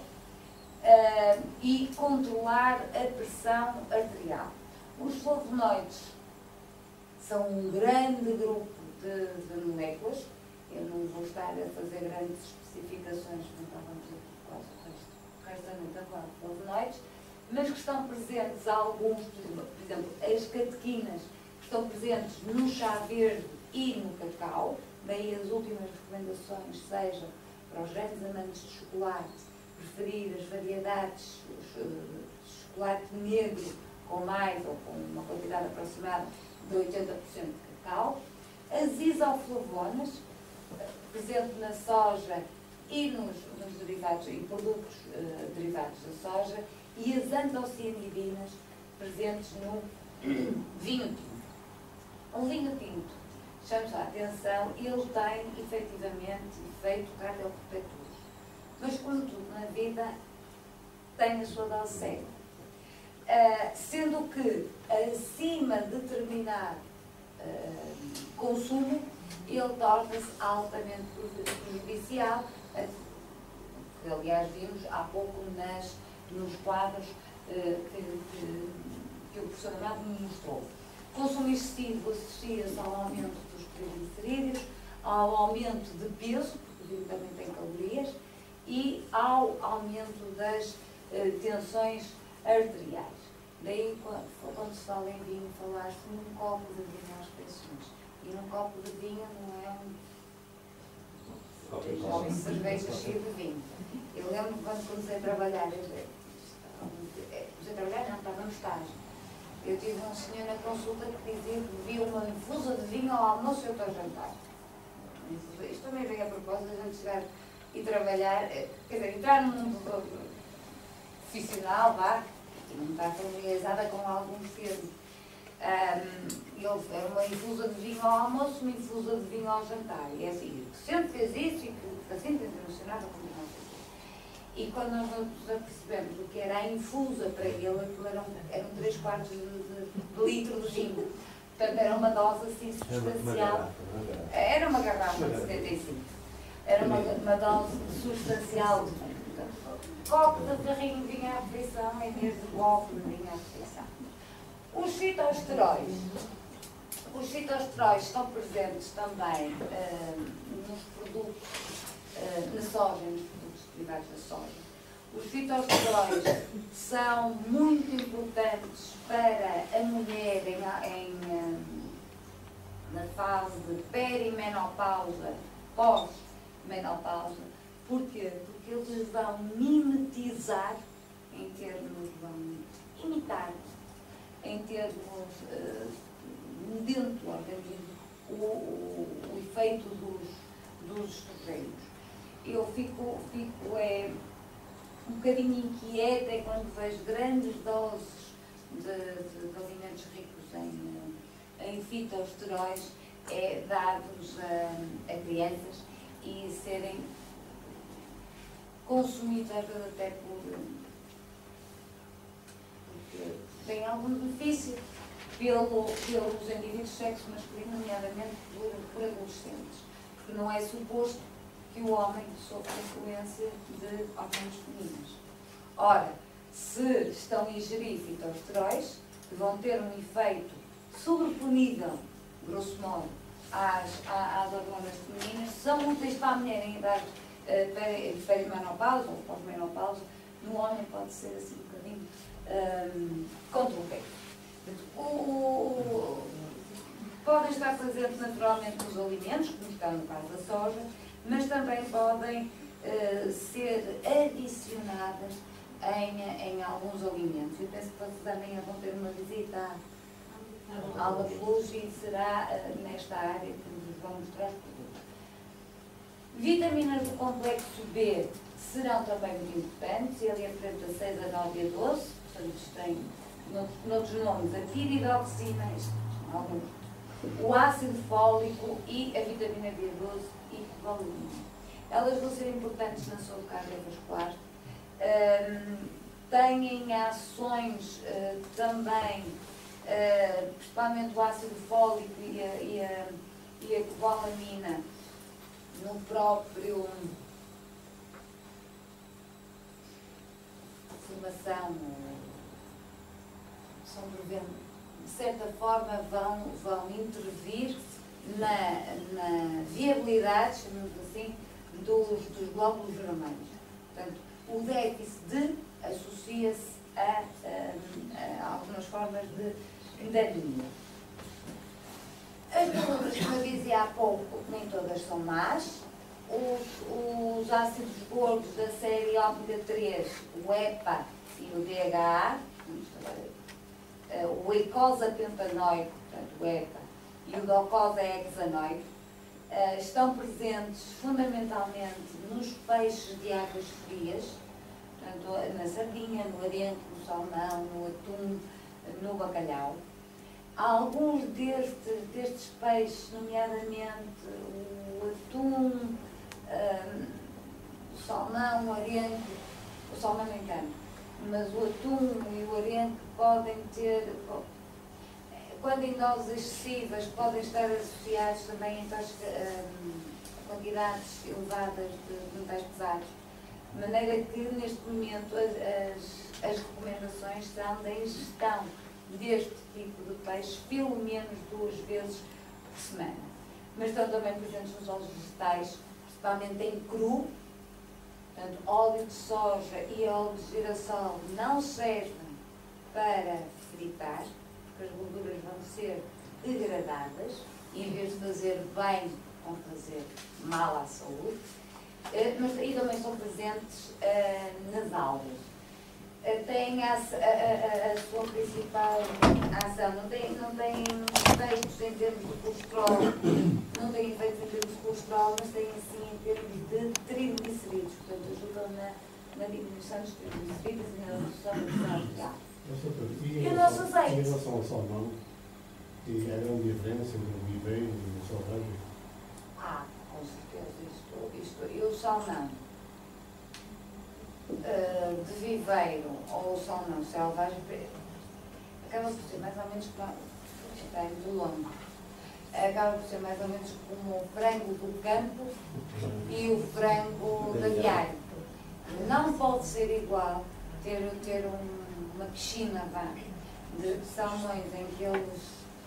G: e controlar a pressão arterial. Os flavonoides são um grande grupo de moléculas. Eu não vou estar a fazer grandes especificações, não estávamos aqui quase o resto da noite a falar de flavonoides, mas que estão presentes alguns, por exemplo, as catequinas, que estão presentes no chá verde e no cacau. Daí as últimas recomendações sejam para os grandes amantes de chocolate, preferir as variedades, chocolate negro com mais ou com uma quantidade aproximada de 80% de cacau. As isoflavonas, presente na soja e nos derivados e produtos derivados da soja, e as antocianidinas, presentes no vinho tinto. O vinho tinto, chama-se a atenção, ele tem efetivamente efeito cardioprotetor. Mas, como tudo na vida, tem a sua dose cega. Sendo que, acima de determinado consumo, ele torna-se altamente prejudicial, que aliás vimos há pouco nos quadros que o professor Amado me mostrou. Consumo excessivo associa-se ao aumento dos triglicerídeos, ao aumento de peso, porque o vinho também tem calorias, e ao aumento das tensões arteriais. Daí, quando se fala em vinho, falar-se num copo de vinho às refeições. E num copo de vinho não é um copo de cerveja cheio de vinho. Eu lembro quando comecei a trabalhar, estava no estágio. Eu tive um senhor na consulta que dizia que bebia uma infusa de vinho ao almoço e outro ao jantar. Isto também vem a propósito de a gente chegar e trabalhar, quer dizer, entrar num mundo profissional, vá, e não está familiarizada com alguns termos. Ele era uma infusa de vinho ao almoço, uma infusa de vinho ao jantar. E é assim, que sempre fez isso e que assim internacional continua a fazer. E quando nós nos apercebemos do que era a infusa para ele, aquilo eram 3/4 de litro de vinho. Portanto, era uma dose assim substancial. Era uma garrafa de 75. Era uma dose substancial de vinho. Copo de carrinho de vinho à refeição em vez de copo de vinho à refeição. Os fitoesteróis estão presentes também nos produtos, na soja, nos produtos derivados da soja. Os fitoesteróis são muito importantes para a mulher na fase de perimenopausa, pós-menopausa. Porquê? Porque eles vão mimetizar, vão imitar, em termos dentro do organismo, o efeito dos estrogênios. Eu fico um bocadinho inquieta quando vejo grandes doses de alimentos ricos em fitoesteróis dados a crianças e serem consumidos às vezes até porque tem algum benefício pelos indivíduos de sexo masculino, nomeadamente por adolescentes, porque não é suposto que o homem sofra influência de hormônios femininos. Ora, se estão a ingerir fitoesteróis, que vão ter um efeito sobreponível, grosso modo, às hormonas femininas, são úteis para a mulher em idade perimenopausa ou pós-menopausa. No homem pode ser assim um bocadinho controverso. Podem estar presentes naturalmente nos alimentos, como está no caso da soja, mas também podem ser adicionadas em alguns alimentos. Eu penso que vocês amanhã vão ter uma visita à Aula Plus e será nesta área que nos vão mostrar os produtos. Vitaminas do complexo B serão também muito importantes, ele enfrenta 6, a 9 e a 12, portanto tem noutros nomes a piridoxina, alguns, o ácido fólico e a vitamina B12 e valumina. Elas vão ser importantes na saúde cardiovascular. têm ações também, principalmente o ácido fólico e a cobalamina no próprio formação, de certa forma vão intervir na viabilidade, chamamos assim, dos glóbulos vermelhos. Portanto, o déficit associa-se a algumas formas de anemia. As gorduras, como eu dizia há pouco, nem todas são más. Os ácidos gordos da série ômega 3, o EPA e o DHA, o eicosapentanoico, portanto o EPA, e o docosahexanoico, estão presentes fundamentalmente nos peixes de águas frias, portanto, na sardinha, no arenque, no salmão, no atum, no bacalhau. Alguns destes peixes, nomeadamente o atum, o salmão, o arenque, o salmão nem tanto, mas o atum e o arenque podem ter, quando em doses excessivas, podem estar associados também a quantidades elevadas de metais pesados. De maneira que, neste momento, as recomendações são da ingestão deste tipo de peixe pelo menos 2 vezes por semana. Mas estão também presentes nos óleos vegetais, principalmente em cru. Portanto, óleo de soja e óleo de girassol não servem para fritar, porque as gorduras vão ser degradadas e, em vez de fazer bem, vão fazer mal à saúde. Mas aí também estão presentes nas algas. Tem a sua principal ação, não tem efeitos em termos de colesterol, não tem efeitos em termos de colesterol, mas tem sim em termos de triglicerídeos, portanto ajudam na diminuição dos triglicerídeos e na redução da pressão arterial.
F: E
G: o nosso azeite?
F: Em relação ao salmão, e a grande diferença entre o viveiro e o selvagem?
G: Com certeza, e o salmão de viveiro ou o salmão selvagem acaba por ser mais ou menos muito longo. Acaba por ser mais ou menos como o frango do campo e o frango de aviário. Não pode ser igual ter uma piscina de salmões em que eles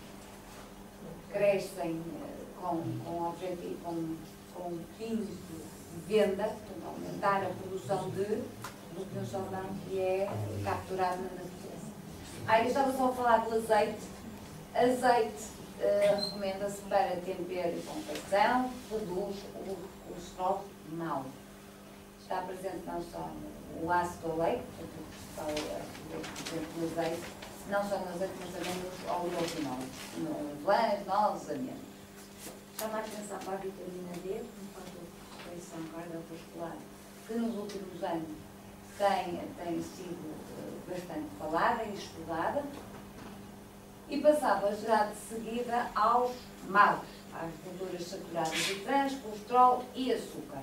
G: crescem com objetivo, com fins de venda, portanto, aumentar a produção do que um salmão que é capturado na natureza. Eu estava só a falar do azeite. Azeite recomenda-se para tempero e confecção, reduz o colesterol mau. Está presente não só o ácido oleico, portanto, o azeite, não só no azeite, mas também nos oleofinóis, nos lãs, nozes, amêndoas. Chama a atenção para a vitamina D, enquanto a refeição cardiovascular, que nos últimos anos tem sido bastante falada e estudada, e passava já de seguida aos maus, às gorduras saturadas de trans, colesterol e açúcar.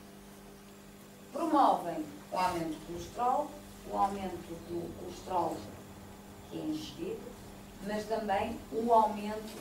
G: Promovem o aumento do colesterol, o aumento do colesterol que é ingerido, mas também o aumento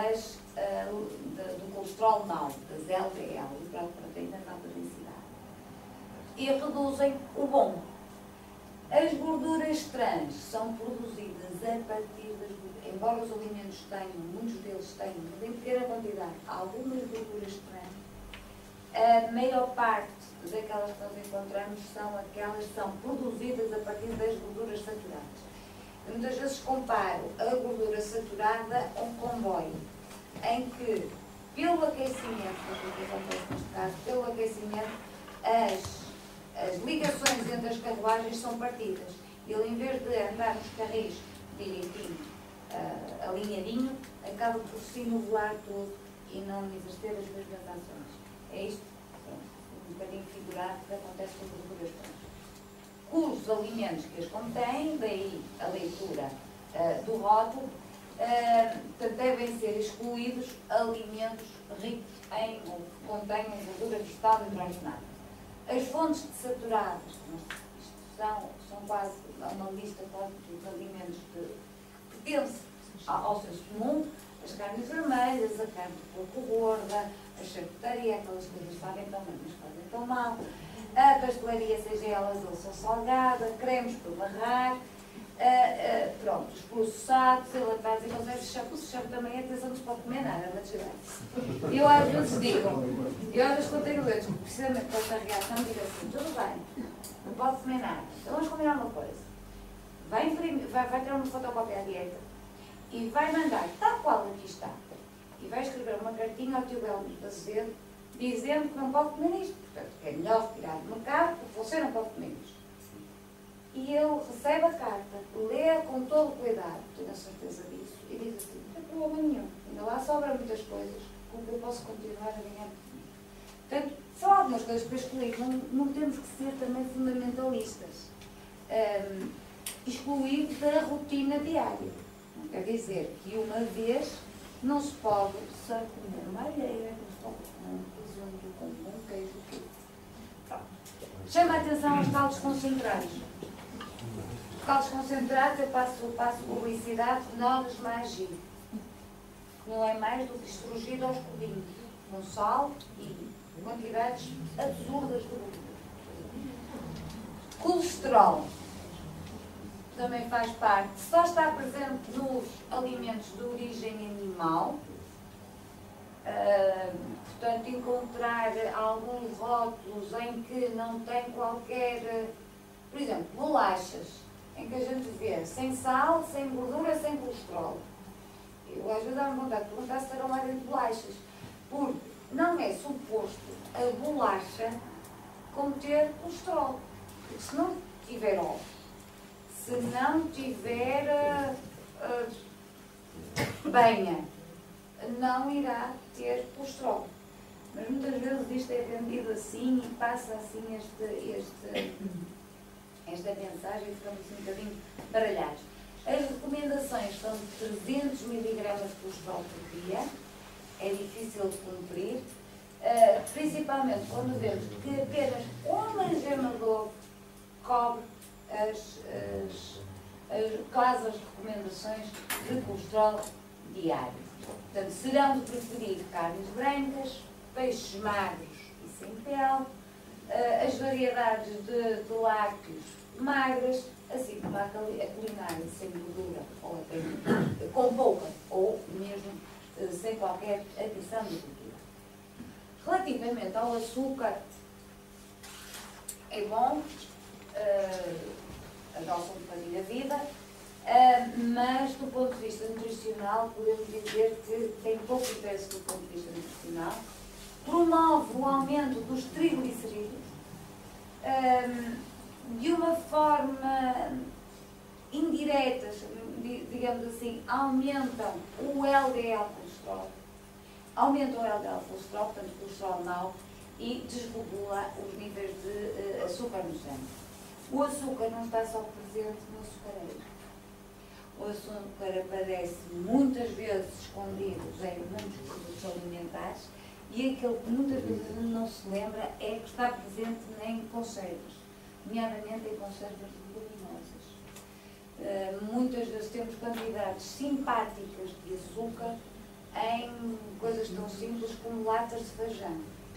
G: do colesterol mau, das LDL, lipoproteínas de alta densidade. E reduzem o bom. As gorduras trans são produzidas a partir das gorduras, embora os alimentos tenham, muitos deles tenham, mas em pequena quantidade, algumas gorduras trans, a maior parte daquelas que nós encontramos são aquelas que são produzidas a partir das gorduras saturadas. Muitas vezes comparo a gordura saturada a um comboio, em que, pelo aquecimento, o que acontece neste caso, pelo aquecimento, as ligações entre as carruagens são partidas. Ele, em vez de andar nos carris direitinho, alinhadinho, acaba por se inovelar todo e não exercer as mesmas ações. É isto, um bocadinho figurado, que acontece com as gorduras trans. Os alimentos que as contêm, daí a leitura do rótulo, devem ser excluídos alimentos ricos em ou que contenham gordura vegetal hidrogenada. As fontes de saturadas, são quase uma lista quase dos alimentos que pertencem ao senso comum, as carnes vermelhas, a carne de porco gorda, a charcutaria, aquelas coisas que sabem tão bem, mas fazem tão mal, a pastelaria, seja ela doce ou salgada, cremes para barrar, pronto, os processados, enlatados e conservas, se chama também, atenção, não se pode comer nada, mas eu às vezes digo, eu às vezes quando tenho doentes, precisamente com esta reação, digo assim, tudo bem, não pode comer nada, então vamos combinar uma coisa, vai tirar uma fotocópia à dieta e vai mandar, tal qual aqui está, e vai escrever uma cartinha ao tio Belmiro de Azevedo, dizendo que não pode comer isto, portanto, que é melhor retirar do mercado, porque você não pode comer isto. E ele recebe a carta, lê com todo o cuidado, tenho a certeza disso, e diz assim, não tem problema nenhum, ainda lá sobram muitas coisas com que eu posso continuar a ganhar. Portanto, são algumas coisas para excluir, não temos que ser também fundamentalistas. Excluir da rotina diária. Não quer dizer que uma vez não se pode só comer uma alheira, não se pode comer um presunto, com um queijo, tudo. Chama a atenção aos caldos concentrados. Os caldos concentrados, eu passo publicidade, Noves Magi. Não é mais do que estrugido aos cubinhos, com sal e quantidades absurdas de gordura. Colesterol também faz parte, só está presente nos alimentos de origem animal. Portanto, encontrar alguns rótulos em que não tem qualquer, por exemplo, bolachas, em que a gente vê sem sal, sem gordura, sem colesterol. Eu às vezes dá-me vontade de perguntar se terão lá dentro de bolachas, porque não é suposto a bolacha conter colesterol, porque se não tiver óleo, se não tiver banha, não irá ter colesterol. Mas muitas vezes isto é vendido assim e passa assim esta mensagem e ficamos assim um bocadinho baralhados. As recomendações são de 300 mg de colesterol por dia, é difícil de cumprir, principalmente quando vemos que apenas uma gema de ovo cobre quase as recomendações de colesterol diário. Portanto, serão de preferir carnes brancas, peixes magros e sem pele, as variedades de lácteos magras, assim como a culinária sem gordura, ou até com pouca, ou mesmo sem qualquer adição de gordura. Relativamente ao açúcar, é bom, adoça um bocadinho a vida, mas do ponto de vista nutricional podemos dizer que tem pouco interesse do ponto de vista nutricional, promove o aumento dos triglicerídeos de uma forma indireta, digamos assim, aumentam o LDL colesterol, portanto o colesterol mau, e desregula os níveis de açúcar no sangue. O açúcar não está só presente no açucareiro. O açúcar aparece muitas vezes escondido em muitos produtos alimentares e aquele que muitas vezes a gente não se lembra é que está presente em conservas, nomeadamente em conservas leguminosas. Muitas vezes temos quantidades simpáticas de açúcar em coisas tão simples como latas de feijão.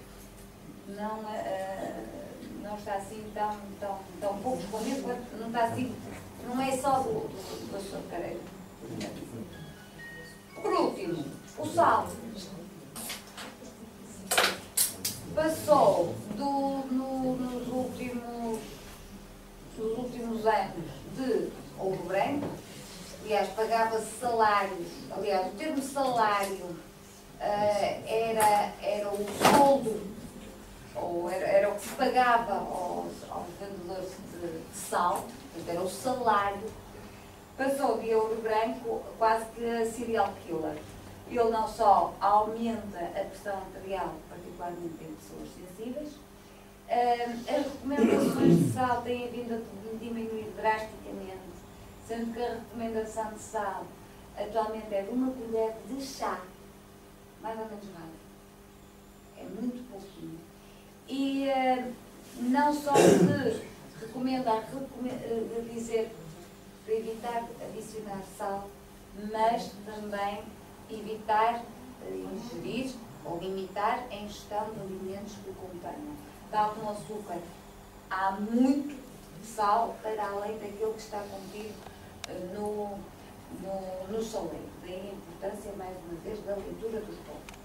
G: Não está assim tão pouco escondido, não está assim, não é só do açucareiro. Por último, o sal. Passou nos últimos anos de ouro branco, aliás, pagava-se salários, aliás, o termo salário era o soldo, ou era o que se pagava aos vendedores de sal, portanto era o salário, passou de ouro branco quase que a serial killer. Ele não só aumenta a pressão arterial, particularmente em pessoas sensíveis, as recomendações de sal têm vindo a diminuir drasticamente, sendo que a recomendação de sal atualmente é de uma colher de chá, mais ou menos nada. É muito pouquinho. E não só se recomendar dizer para evitar adicionar sal, mas também evitar ingerir ou limitar a ingestão de alimentos que o contenham. Tal como o açúcar, há muito sal para além daquilo que está contido no saleiro. Daí a importância, mais uma vez, da leitura dos rótulos.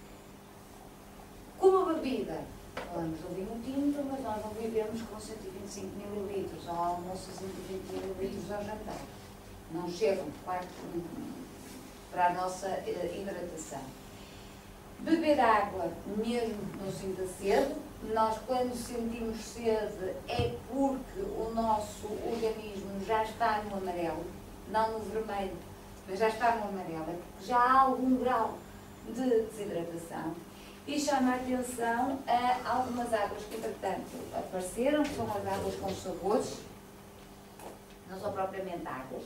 G: Como bebida, falamos do vinho tinto, mas nós não vivemos com 125 ml ao almoço e 120 ml ao jantar. Não chegam, claro, para a nossa hidratação. Beber água, mesmo que não sinta sede. Nós, quando sentimos sede, é porque o nosso organismo já está no amarelo, não no vermelho, mas já está no amarelo, é porque já há algum grau de desidratação. E chama a atenção a algumas águas que, entretanto, apareceram, que são as águas com sabores, não são propriamente águas.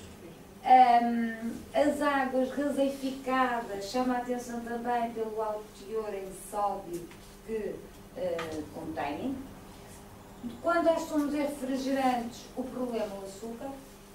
G: As águas gaseificadas chama a atenção também pelo alto teor em sódio que contêm. Quando aos sumos refrigerantes, o problema é o açúcar.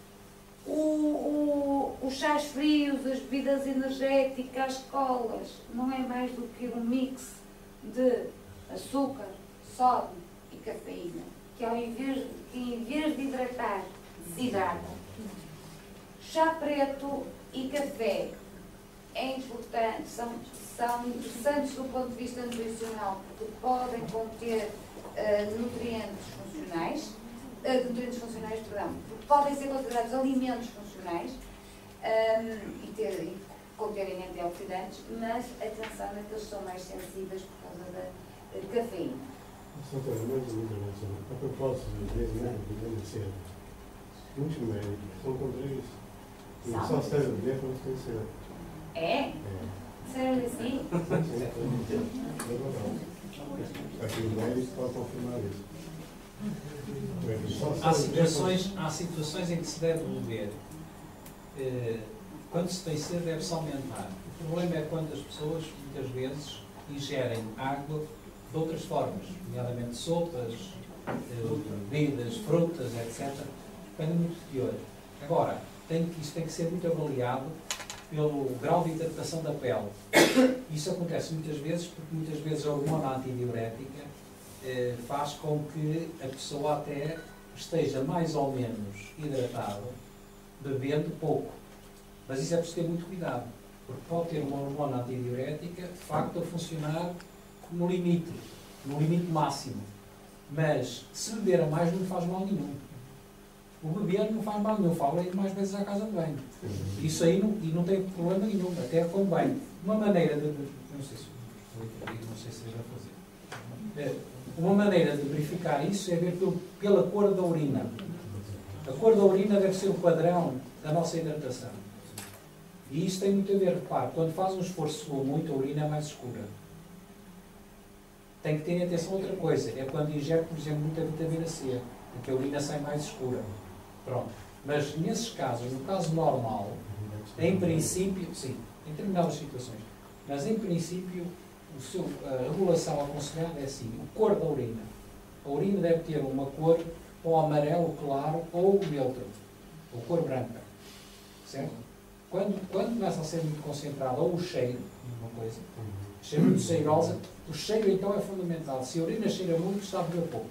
G: Os chás frios, as bebidas energéticas, as colas, não é mais do que um mix de açúcar, sódio e cafeína, que em vez de hidratar, desidrata. Chá preto e café é importante, são interessantes do ponto de vista nutricional, porque podem conter nutrientes funcionais, porque podem ser considerados alimentos funcionais e conterem antioxidantes, mas atenção é que eles são mais sensíveis por causa da cafeína.
F: A propósito de vitamina C, muitos médicos são contra isso. E só se deve beber quando tem sede.
G: É? Sério assim?
F: Aqui o médico pode confirmar isso.
C: Há situações em que se deve beber. Quando se tem sede, deve-se aumentar. O problema é quando as pessoas, muitas vezes, ingerem água de outras formas, nomeadamente sopas, bebidas, frutas, etc. Depende muito de teor. Agora, isto tem que ser muito avaliado pelo grau de hidratação da pele. Isso acontece muitas vezes, porque muitas vezes a hormona antidiurética faz com que a pessoa até esteja mais ou menos hidratada, bebendo pouco. Mas isso é preciso ter muito cuidado, porque pode ter uma hormona antidiurética, de facto, a funcionar no limite máximo. Mas se beber a mais não faz mal nenhum. O beber não faz mal nenhum, fala ir mais vezes à casa de banho. Isso aí não tem problema nenhum, até convém. Uma maneira de. Não sei se seja a fazer. Uma maneira de verificar isso é ver pela cor da urina. A cor da urina deve ser o padrão da nossa hidratação. E isso tem muito a ver, repare, quando faz um esforço muito, a urina é mais escura. Tem que ter atenção a outra coisa, é quando ingere, por exemplo, muita vitamina C, porque a urina sai mais escura. Pronto. Mas nesses casos, no caso normal, em princípio, sim, em determinadas situações, mas em princípio, a regulação aconselhada é assim, a cor da urina. A urina deve ter uma cor ou amarelo claro ou neutro, ou cor branca. Certo? Quando começa a ser muito concentrada, ou o cheiro, uma coisa, cheiro muito cheirosa, o cheiro então é fundamental. Se a urina cheira muito, está a beber pouco.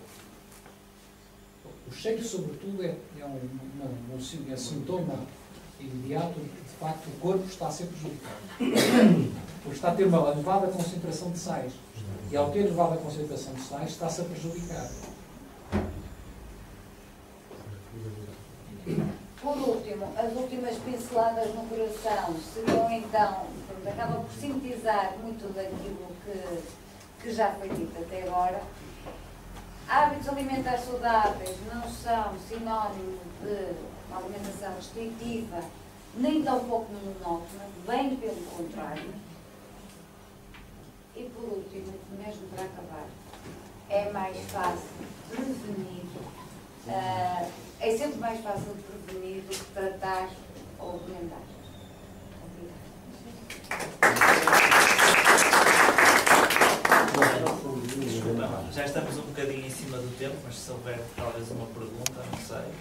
C: O cheiro, sobretudo, é um sintoma imediato de que, de facto, o corpo está a ser prejudicado. Porque está a ter uma elevada concentração de sais. E, ao ter elevada concentração de sais, está-se a prejudicar.
G: Por último, as últimas pinceladas no coração seriam, então, acaba por sintetizar muito daquilo que já foi dito até agora. Hábitos alimentares saudáveis não são sinónimo de uma alimentação restritiva, nem tampouco monótona, bem pelo contrário. E por último, mesmo para acabar, é mais fácil prevenir, é sempre mais fácil prevenir do que tratar ou remendar.
A: Já estamos um bocadinho em cima do tempo, mas se houver talvez uma pergunta, não sei.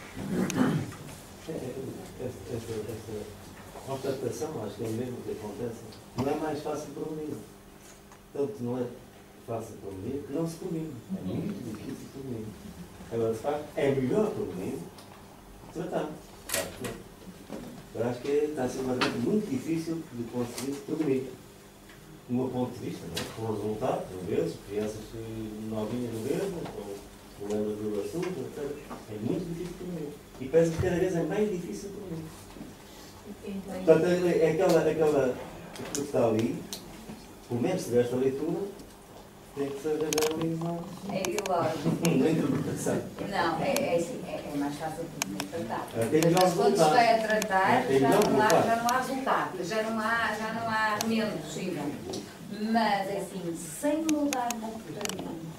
D: Essa constatação, acho que é o mesmo que acontece. Não é mais fácil para o menino. Tanto não é fácil para o menino que não se para o menino. É muito difícil para o menino. Agora, de facto, é melhor para o menino tratar. Eu acho que está a ser uma tarefa muito difícil de conseguir para o menino. Do meu ponto de vista, não é? Com o resultado, por vezes, crianças novinhas no mesmo, com problemas do assunto, etc. É muito difícil para o menino. E parece que cada vez é mais difícil para o menino. Portanto, é aquela que está ali, pelo menos se desta leitura, tem que saber ali uma interpretação.
G: Não, é mais fácil de me tratar.
D: Tem melhor
G: Mas quando se
D: resultado.
G: vai a tratar,
D: Tem
G: já
D: melhor
G: não há
D: resultado.
G: resultado, já não há menos possível. Mas, assim, sem mudar o comportamento,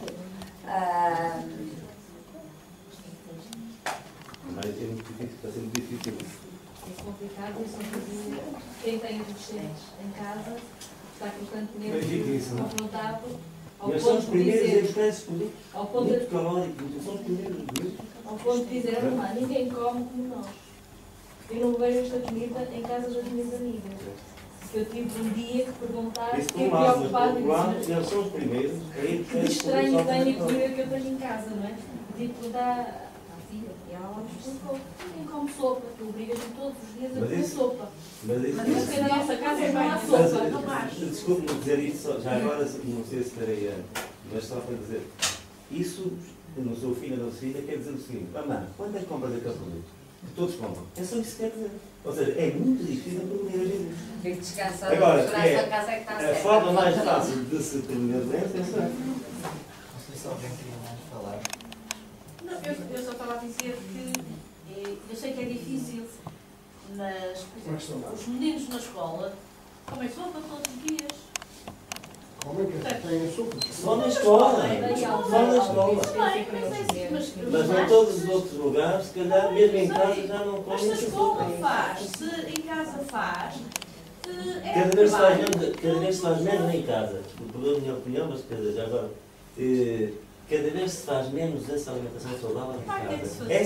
D: Mas é muito difícil, está a ser muito difícil.
B: É complicado, eu só dizer, quem tem adolescentes em casa está constantemente
D: Legítimo.
B: confrontado ao
D: Eles são
B: ponto
D: os
B: de
D: primeiros
B: dizer,
D: expressos políticos.
B: ao ponto
D: Muito
B: de,
D: calóricos, são os primeiros.
B: ao ponto de dizer, "Mamãe, ninguém come como nós. Eu não vejo esta comida em casa das minhas amigas. Eu tive um dia que perguntar,
D: Isso por
B: fiquei
D: um lado, mas por
B: preocupada
D: outro
B: e
D: lado,
B: disse,
D: eles são os primeiros a ir
B: que estranho tem a comida que eu tenho em casa, não é? Tive que perguntar à tia, e ela me explicou, ninguém come sopa, tu obrigas-me todos os dias a
D: Mas
B: comer
D: isso-
B: sopa.
D: Mas isso
B: Mas porque na nossa casa não há sopa, não há.
D: desculpe-me dizer isso, já agora, não sei se terei, mas só para dizer, isso no seu filho ou na sua filha quer dizer o seguinte, mamãe, quanto é que compras aquele produto? Que todos compram. É só isso que quer dizer. Ou seja, é muito difícil para o menino.
G: fico descansada,
D: Agora,
G: segurar a sua casa é que está
D: a
G: certa.
D: forma mais fácil de se prevenir doença é essa.
A: Não sei se alguém queria mais falar.
H: Não, eu só estava a dizer que eu sei que é difícil, mas, por exemplo, os meninos na escola comem sopa todos os dias.
F: Como é que tem açúcar?
D: Só na escola. Só na escola. Mas em todos os outros lugares, se calhar, mesmo em casa, já não
H: Mas
D: comem
H: se a escola faz, se em casa faz, é
D: Cada vez
H: trabalho.
D: se faz menos em casa. Mudou a minha opinião, mas quer dizer, já agora, cada vez se faz menos essa alimentação saudável em
H: Vai ter que se
D: casa.
H: fazer.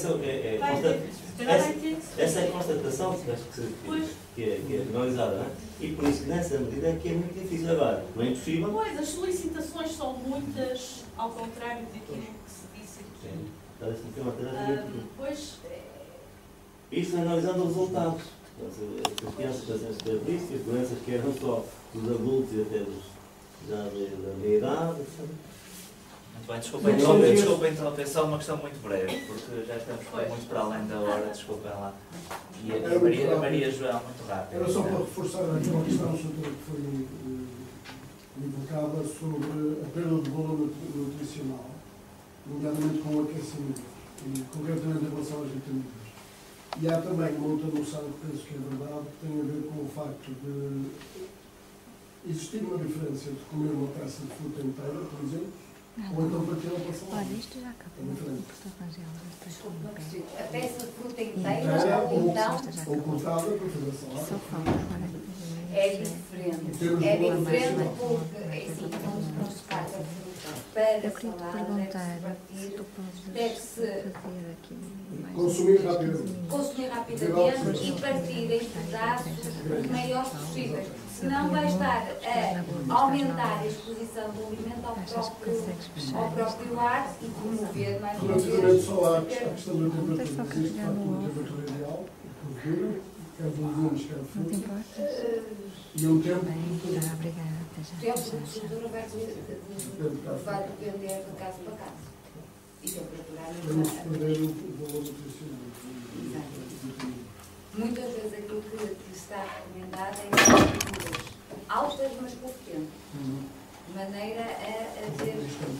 D: Essa é a constatação que acho que é analisada, não é? E por isso, nessa medida, é que é muito difícil agora. Não é impossível.
H: Pois, as solicitações são muitas, ao contrário daquilo que se disse aqui.
D: Sim. Parece-me que é uma tarefa muito.
H: Pois,
D: Isto analisando os resultados. As crianças têm as características, doenças que eram só dos adultos e até já da meia idade, etc.
A: Muito bem, desculpa a interromper, uma questão muito breve, porque já estamos muito para além da hora, desculpem lá. E a Maria João, muito rápido.
F: Era só para reforçar aquela questão que foi invocada sobre a perda de valor nutricional, nomeadamente com o aquecimento, e concretamente em relação às vitaminas. E há também uma outra noção que penso que é verdade, que tem a ver com o facto de existir uma diferença de comer uma peça de fruta inteira, por exemplo, ou então partir para salada.
I: Olha, isto já acabou.
G: A peça de fruta inteira ou então
F: Ou cortada para fazer
I: Só
F: salada.
I: falta agora.
G: é diferente. É diferente porque, assim, não se faz a fruta para
I: Eu queria te
G: salada,
I: perguntar
G: deve-se
I: se tu
G: deve-se
I: fazer aqui mais
F: Consumir rapidamente.
G: consumir rapidamente e partir em pedaços os maiores possíveis. Senão vai estar a aumentar a exposição do alimento ao próprio ar e promover mais uma
F: Relativamente
G: vez.
F: só à questão da temperatura, existe de facto uma temperatura ideal, que dura, quer de legumes, quer de
I: Não te
F: fruta,
I: importas?
F: e um tempo
I: Bem,
F: de
I: tá, obrigada. Até já.
G: O tempo de cottura vai depender de caso para caso. E temperatura
F: para não se
G: alimentar.
F: perder o valor nutricional.
G: Muitas vezes aquilo que está recomendado é temperaturas altas, mas pouco tempo. De maneira a ter.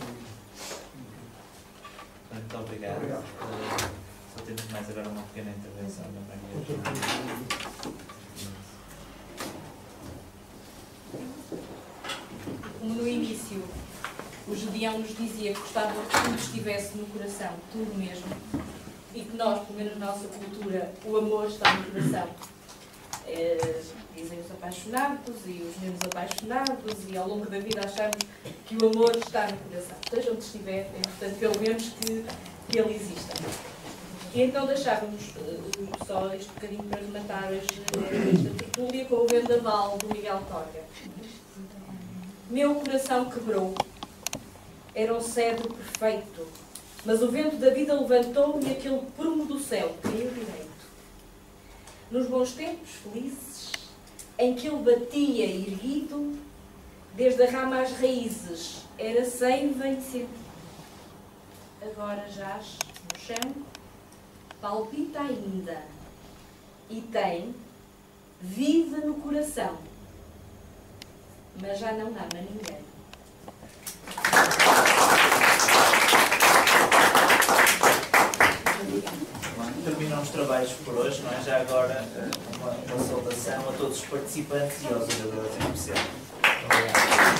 A: Muito obrigado. Só temos mais agora uma pequena intervenção da Maria João.
H: como no início o Gedeão nos dizia que gostava que tudo estivesse no coração, tudo mesmo, e que nós, pelo menos na nossa cultura, o amor está no coração.
B: Dizem os apaixonados e os menos apaixonados, e ao longo da vida achamos que o amor está no coração. Seja onde estiver, é importante pelo menos que ele exista. E então deixávamos só este bocadinho para rematar esta tertúlia com o vendaval do Miguel Torga. Meu coração quebrou, era um cedro perfeito, mas o vento da vida levantou-me e aquele prumo do céu caiu direito. Nos bons tempos felizes, em que ele batia erguido, desde a rama às raízes, era seiva e sentido. Agora jaz no chão, palpita ainda, e tem vida no coração, mas já não ama ninguém.
A: Terminam os trabalhos por hoje, não é? Já agora uma saudação a todos os participantes e aos oradores em especial. Obrigado.